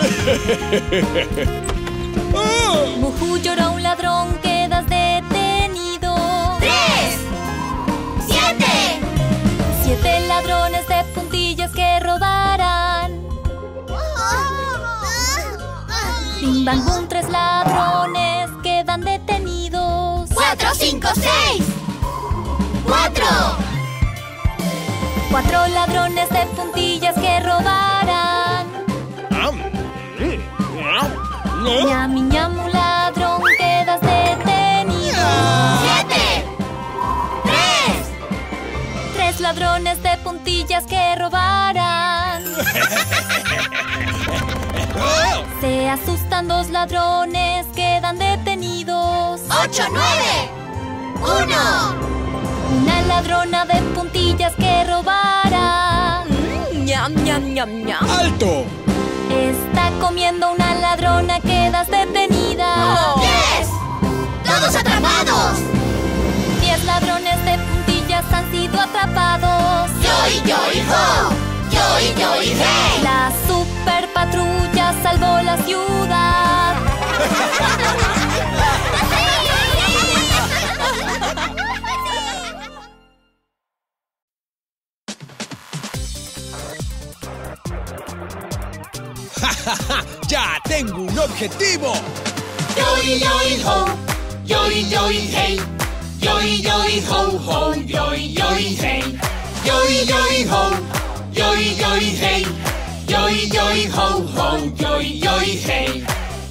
Mujú lloró a un ladrón, quedas detenido. ¡Tres! ¡Siete! Siete ladrones de puntillas que robarán. Bim bam bum, tres ladrones quedan detenidos. ¡Cuatro, cinco, seis! ¡Cuatro! Cuatro ladrones de puntillas que robarán. Ñam, ñam, un ladrón, quedas detenido. ¡Siete! ¡Tres! Tres ladrones de puntillas que robarán. Se asustan dos ladrones, quedan detenidos. ¡Ocho, nueve! ¡Uno! Una ladrona de puntillas que robará. Mm, ñam, ñam, ñam, ñam. ¡Alto! Está comiendo una ladrona, quedas detenida. ¡Diez! ¡Todos atrapados! Diez ladrones de puntillas han sido atrapados. ¡Yoy, yoy, ho! ¡Yoy, yoy, hey! La super patrulla salvó la ciudad. ¡Ya tengo un objetivo! Yoy, yoy, ho, yoy, yoy, hey. Yoy, yoy, ho, ho, yoy, yoy, hey. Yoy, yoy, ho, yoy, yoy, hey. Yoy, yoy, ho, ho, yoy, yoy, hey.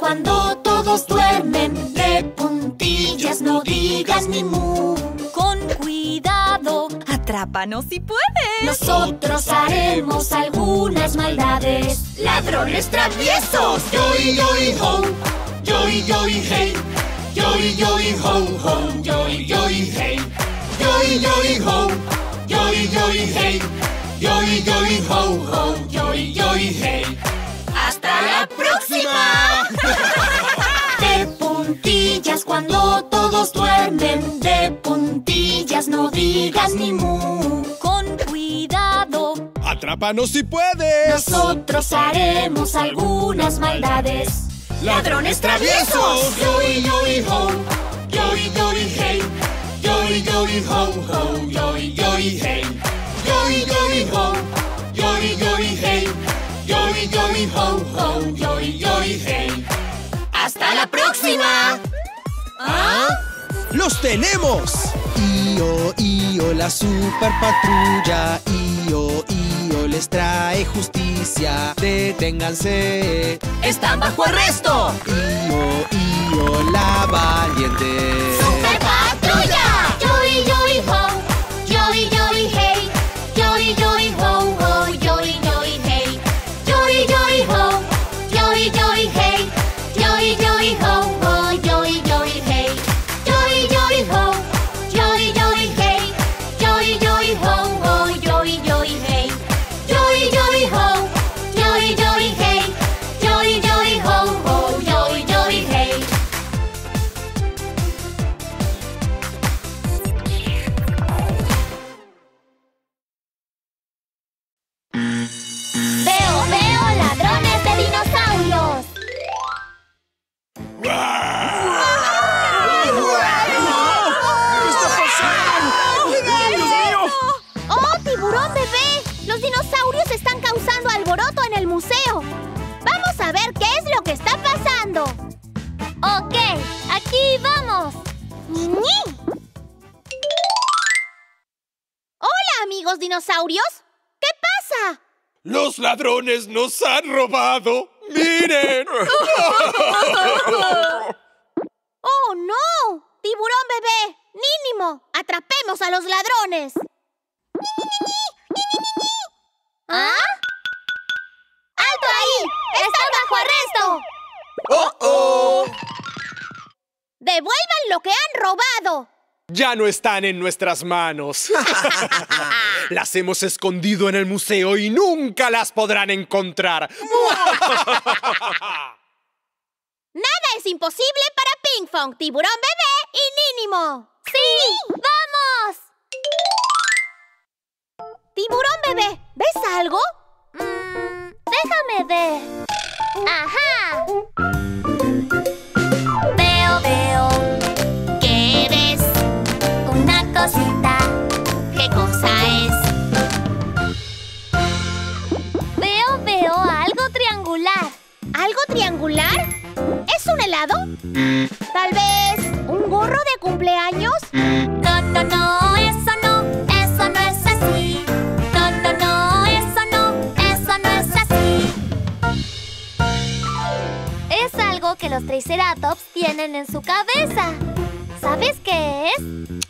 cuando todos duermen. De puntillas no digas ni mu. Con cuidado, atrápanos si puedes. Nosotros haremos algunas maldades. ¡Ladrones traviesos! ¡Yoy, yoy, ho! ¡Yoy, yoy, hey! ¡Yoy, yoy, ho, ho! ¡Yoy, yoy, hey! ¡Yoy, yoy, ho! ¡Yoy, yoy, hey! ¡Yoy, yoy, ho, ho! ¡Yoy, yoy, hey! ¡Hasta la próxima! De puntillas cuando todos duermen. De puntillas no digas ni mu. Con cuidado, ¡atrápanos si puedes! Nosotros haremos algunas maldades. ¡Ladrones traviesos! ¡Yoy, yoy, ho! ¡Yoy, yoy, hey! ¡Yoy, yoy, ho, ho! ¡Yoy, yoy, hey! ¡Yoy, yoy, ho! ¡Yoy, yoy, hey! ¡Yoy, yoy, ho, ho! ¡Yoy, yoy, hey! ¡Hasta la próxima! ¿Ah? ¡Los tenemos! Io, Io, la super patrulla. Io, Io, les trae justicia. Deténganse. ¡Están bajo arresto! Io, Io, la valiente. ¡Super patrulla! ¡Yoy, yoy, ho! ¡Yoy, yoy, hey! ¡Yoy, yoy, ho, ho! ¡Yoy, yoy, hey! ¡Yoy, yoy, ho! ¡Yoy, yoy, hey! ¡Yoy, yoy, ho, ho! ¡Yoy, yoy, hey! ¡Yoy, yoy, ho! ¡Yoy, yoy, hey! ¡Yoy, yoy, ho, ho! ¡Yoy, yoy, hey! ¡Yoy, yoy, ho! ¡Yoy, yoy, hey! ¡Yoy, yoy, ho, ho! ¡Yoy, yoy, hey! Veo, veo ladrones de dinosaurios. ¡Oh, tiburón bebé! Los dinosaurios están causando alboroto en el museo. Vamos a ver qué es lo que está pasando. Ok, aquí vamos. ¡Ñi! Hola, amigos dinosaurios. ¿Qué pasa? ¡Los ladrones nos han robado! ¡Miren! ¡Oh, no! ¡Tiburón bebé! ¡Mínimo! ¡Atrapemos a los ladrones! ¿Ah? ¡Alto ahí! ¡Están bajo arresto! ¡Oh, oh! ¡Devuelvan lo que han robado! Ya no están en nuestras manos. Las hemos escondido en el museo y nunca las podrán encontrar. ¡Nada es imposible para Pinkfong, Tiburón bebé y Mínimo! ¡Sí! ¡Vamos! Tiburón bebé, ¿ves algo? Mm, déjame ver. ¡Ajá! Veo, veo. ¿Qué ves? Una cosita. ¿Qué cosa es? Veo, veo algo triangular. ¿Algo triangular? ¿Es un helado? ¿Tal vez un gorro de cumpleaños? No, no, no, eso no, eso no es así. No, no, no, eso no, eso no es así. Es algo que los Triceratops tienen en su cabeza. ¿Sabes qué es?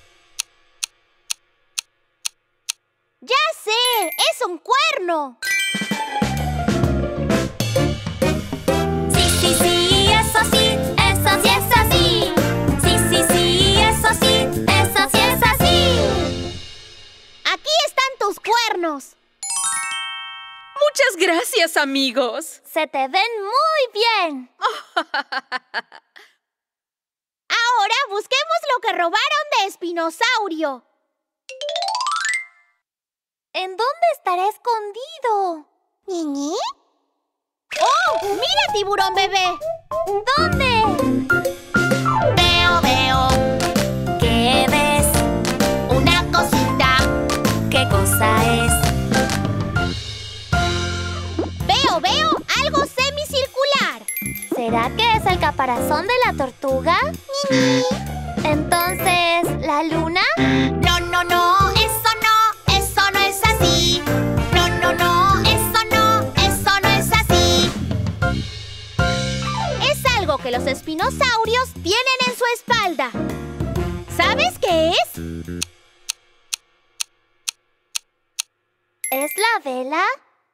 ¡Ya sé! ¡Es un cuerno! Sí, sí, sí, eso sí, eso sí es así. Sí, sí, sí, eso sí, eso sí es así. ¡Aquí están tus cuernos! Muchas gracias, amigos. Se te ven muy bien. Ahora busquemos lo que robaron de Espinosaurio. ¿En dónde estará escondido? ¿Ñi? ¡Oh! ¡Mira, tiburón bebé! ¿Dónde? Veo, veo. ¿Qué ves? Una cosita. ¿Qué cosa es? Veo, veo algo semicircular. ¿Será que es el caparazón de la tortuga? ¡Ñi! Entonces, ¿la luna? No, no, no, eso no, eso no es así. No, no, no, eso no, eso no es así. Es algo espinosaurios tienen en su espalda? ¿Sabes qué es? ¿Es la vela?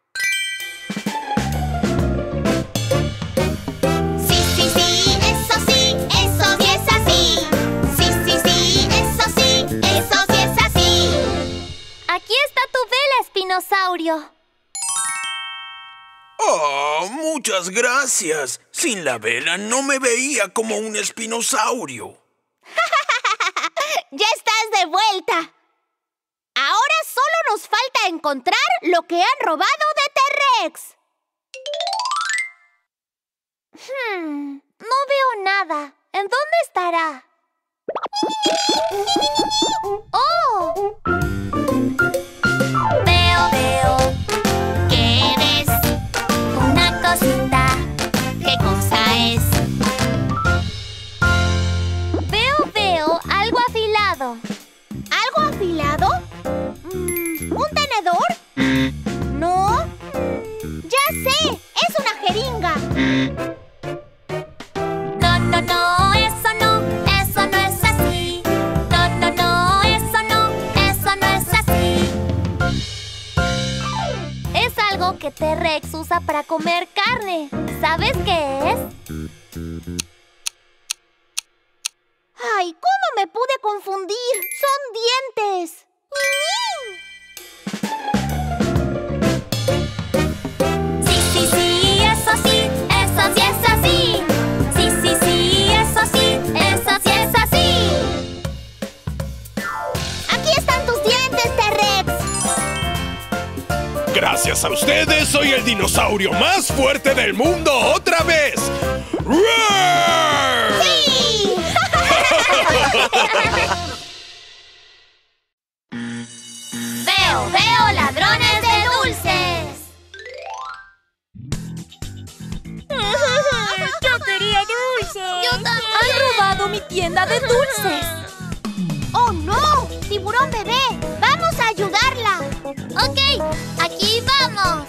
Sí, sí, sí, eso sí, eso sí es así. Sí, sí, sí, eso sí, eso sí es así. Aquí está tu vela, espinosaurio. ¡Oh, muchas gracias! Sin la vela no me veía como un espinosaurio. ¡Ya estás de vuelta! Ahora solo nos falta encontrar lo que han robado de T-Rex. Hmm, no veo nada. ¿En dónde estará? ¡Oh! Veo, veo. ¿Qué ves? Una cosita. ¿Qué cosa es? Veo, veo algo afilado. ¿Algo afilado? ¿Un tenedor? ¿No? ¡Ya sé! ¡Es una jeringa! No, no, no, eso no, eso no es así. No, no, no, eso no, eso no es así. Es algo que T-Rex usa para comer carne. ¿Sabes qué es? ¡Ay! ¿Cómo me pude confundir? ¡Son dientes! Sí, sí, sí, eso sí, eso sí es así. Sí, sí, sí, eso sí, eso sí es así. ¡Aquí están tus dientes, T-Rex! Gracias a ustedes, soy el dinosaurio más fuerte del mundo otra vez. ¡Roar! ¡Sí! Veo, veo ladrones de dulces. ¡Yo quería dulces! Yo también. ¡Han robado mi tienda de dulces! ¡Oh, no! ¡Tiburón bebé! ¡Vamos a ayudarla! Ok, aquí vamos.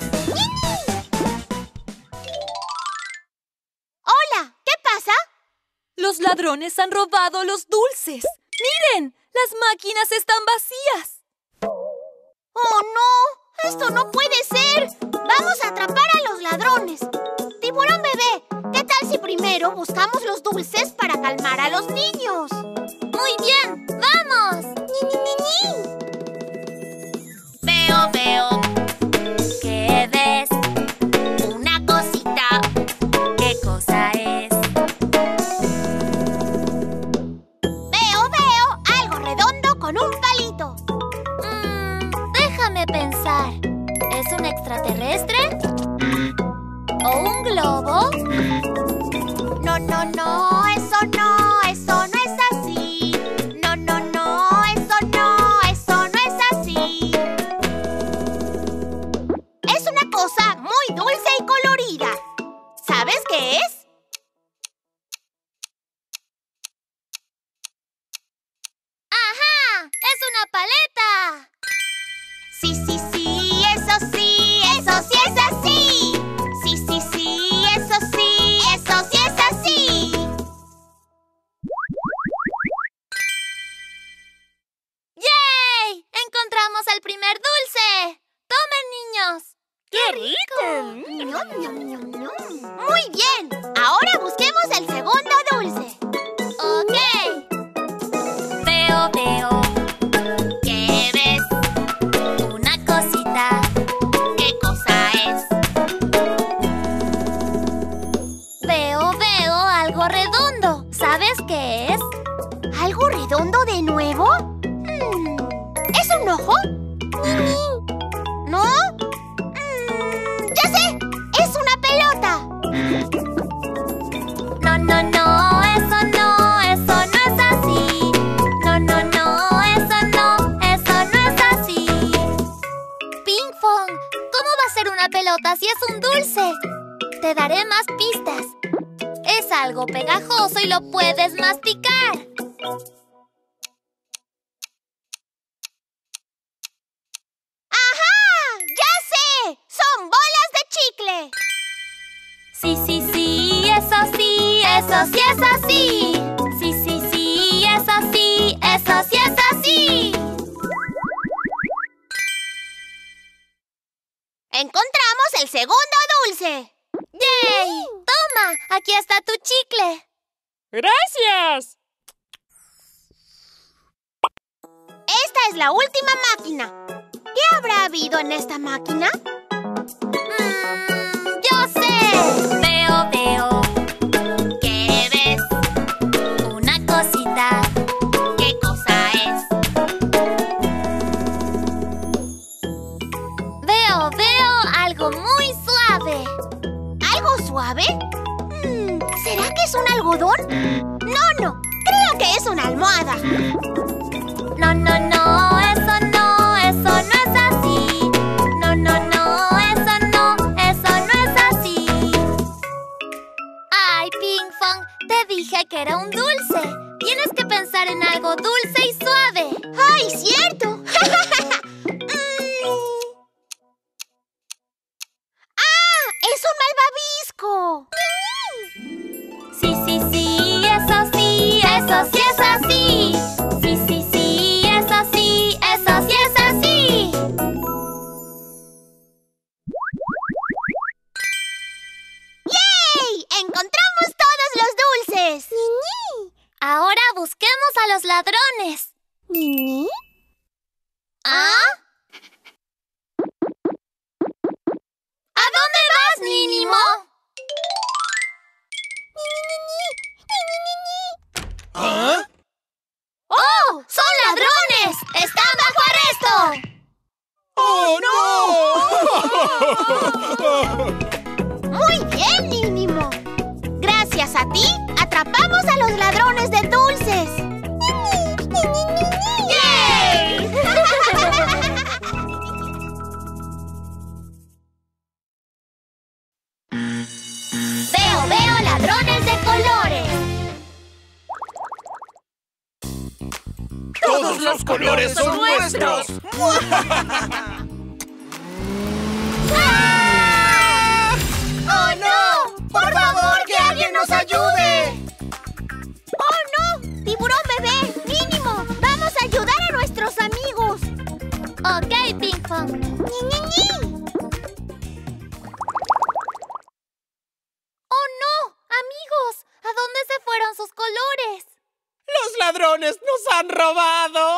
¡Hola! ¿Qué pasa? Los ladrones han robado los dulces. ¡Miren! ¡Las máquinas están vacías! ¡Oh, no! ¡Esto no puede ser! ¡Vamos a atrapar a los ladrones! ¡Tiburón bebé! ¿Qué tal si primero buscamos los dulces para calmar a los niños? Muy bien, vamos. ¡Ni, ni, ni, ni! Veo, veo. ¿Qué ves? Una cosita. ¿Qué cosa es? Veo, veo algo redondo con un palito. Mm, déjame pensar. ¿Es un extraterrestre? ¿O un globo? No, no, no, eso no, eso no es así. No, no, no, eso no, eso no es así. Es una cosa muy dulce y colorida. ¿Sabes qué es? ¡Ajá! ¡Es una paleta! Sí, sí, sí, eso sí, eso sí es así. Sí, sí, sí, eso sí, eso sí es así. ¡Yay! ¡Encontramos el primer dulce! ¡Tomen, niños! ¡Qué rico! ¡Ñom, ñom, ñom, ñom! Muy bien, ahora busquemos el segundo dulce. ¡Ok! Veo, veo. ¿Qué ves? Una cosita. ¿Qué cosa es? Veo, veo algo redondo. ¿Sabes qué es? ¿Algo redondo de nuevo? Hmm, ¿es un ojo? Ni, ni. ¿No? Mm, ¡ya sé! ¡Es una pelota! No, no, no, eso no, eso no es así. No, no, no, eso no, eso no es así. Ping Pong, ¿cómo va a ser una pelota si es un dulce? Te daré más pistas. Es algo pegajoso y lo puedes masticar. ¡Ajá! ¡Ya sé! ¡Son bolas de chicle! Sí, sí, sí, eso sí, eso eso sí es así. Sí, sí, sí, eso sí, eso sí es así. ¡Encontramos el segundo dulce! ¡Yay! Toma, aquí está tu chicle. ¡Gracias! Esta es la última máquina. ¿Qué habrá habido en esta máquina? Mm, ¡yo sé! Veo, veo. ¿Qué ves? Una cosita. ¿Qué cosa es? Veo, veo algo muy suave. ¿Algo suave? Hmm, ¿será que es un algodón? No, no. Creo que es una almohada. No, no, no, eso no, eso no es así. No, no, no, eso no, eso no es así. Ay, Ping Fong, te dije que era un dulce. Tienes que pensar en algo dulce y suave. ¡Ay, cierto! ¡Ah! ¡Es un malvavisco! Sí, sí, sí, eso sí, eso sí es así. Sí, sí, sí, eso sí, eso sí es así. ¡Yay! ¡Encontramos todos los dulces! ¡Niñi! Ahora busquemos a los ladrones. ¿Niñi? ¿Ah? ¿A dónde vas, Nínimo? ¿Ah? ¡Oh! ¡Son ladrones! ¡Están bajo arresto! ¡Oh, no! ¡Muy bien, Nínimo! Gracias a ti, atrapamos a los ladrones de dulces. ¡Yay! Veo, veo ladrones de colores. ¡Todos los colores son nuestros! ¡Ah! ¡Oh, no! ¡Por favor, que alguien nos ayude! ¡Oh, no! ¡Tiburón bebé! ¡Mínimo! ¡Vamos a ayudar a nuestros amigos! Ok, Ping Pong. ¡Ni, ni, ni! ¡Oh, no! Amigos, ¿a dónde se fueron sus colores? ¡Los ladrones nos han robado!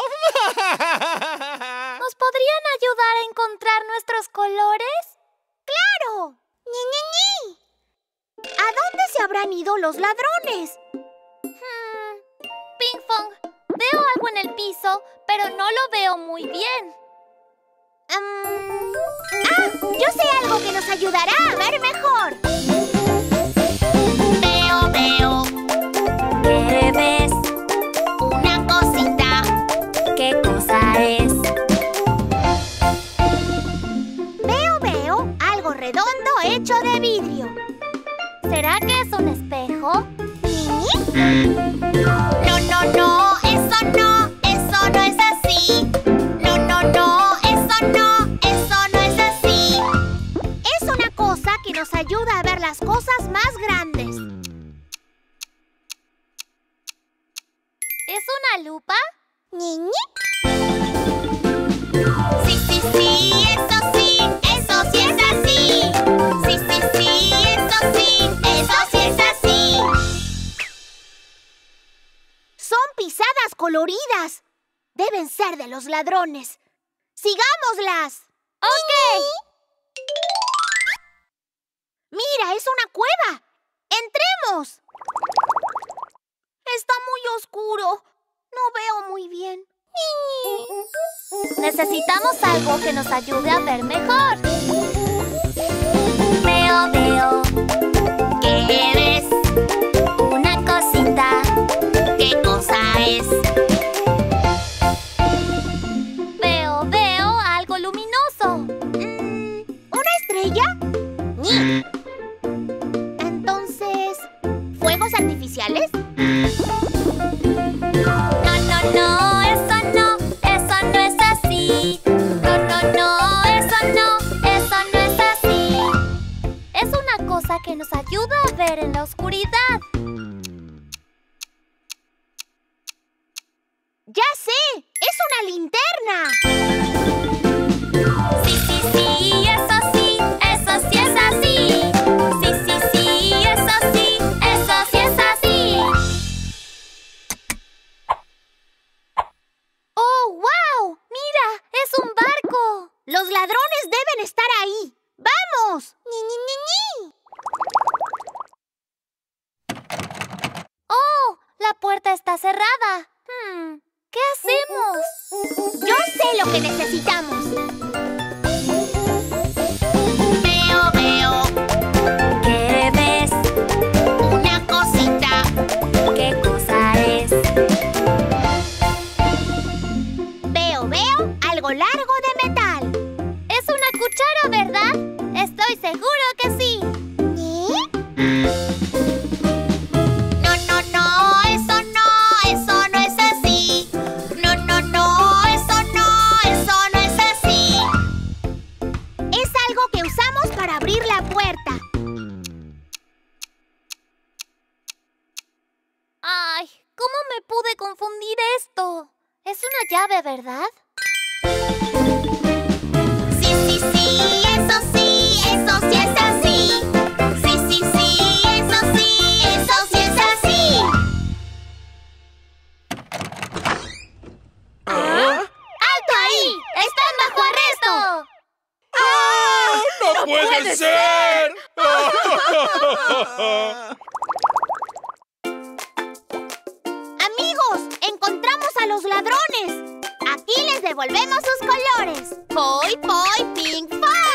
¿Nos podrían ayudar a encontrar nuestros colores? ¡Claro! ¡Ni, ni, ni! ¿A dónde se habrán ido los ladrones? Hmm. Ping Pong, veo algo en el piso, pero no lo veo muy bien. Um... ¡Ah! Yo sé algo que nos ayudará a ver mejor. Veo, veo. ¿Qué ves? Una cosita. ¿Qué cosa es? Veo, veo algo redondo hecho de vidrio. ¿Será que es un espejo? ¿Sí? No, no, no, eso no, eso no es así. No, no, no, eso no, eso no es así. Es una cosa que nos ayuda a ver las cosas más grandes. ¿Es una lupa? ¿Niñi? Sí, sí, sí, eso sí, eso sí es así. Sí, sí, sí, eso sí, eso sí es así. Son pisadas coloridas. Deben ser de los ladrones. ¡Sigámoslas! ¡Ok! ¡Mira, es una cueva! ¡Entremos! Está muy oscuro. No veo muy bien. Necesitamos algo que nos ayude a ver mejor. Veo, veo. ¿Qué ves? Una cosita. ¿Qué cosa es? Veo, veo algo luminoso. Mm, ¿una estrella? Ni. Entonces, ¿fuegos artificiales? No, no, no, eso no, eso no es así. No, no, no, eso no, eso no es así. Es una cosa que nos ayuda a ver en la oscuridad. ¿de verdad? Sí, sí, sí, eso sí, eso sí es así. Sí, sí, sí, eso sí, eso sí es así. ¿Ah? ¡Alto ahí! ¡Están bajo arresto! ¡Ah! ¡No, ¡No puede, puede ser! ser! Amigos, encontramos a los ladrones. Aquí les devolvemos sus colores. ¡Poi, poi, pink, pong!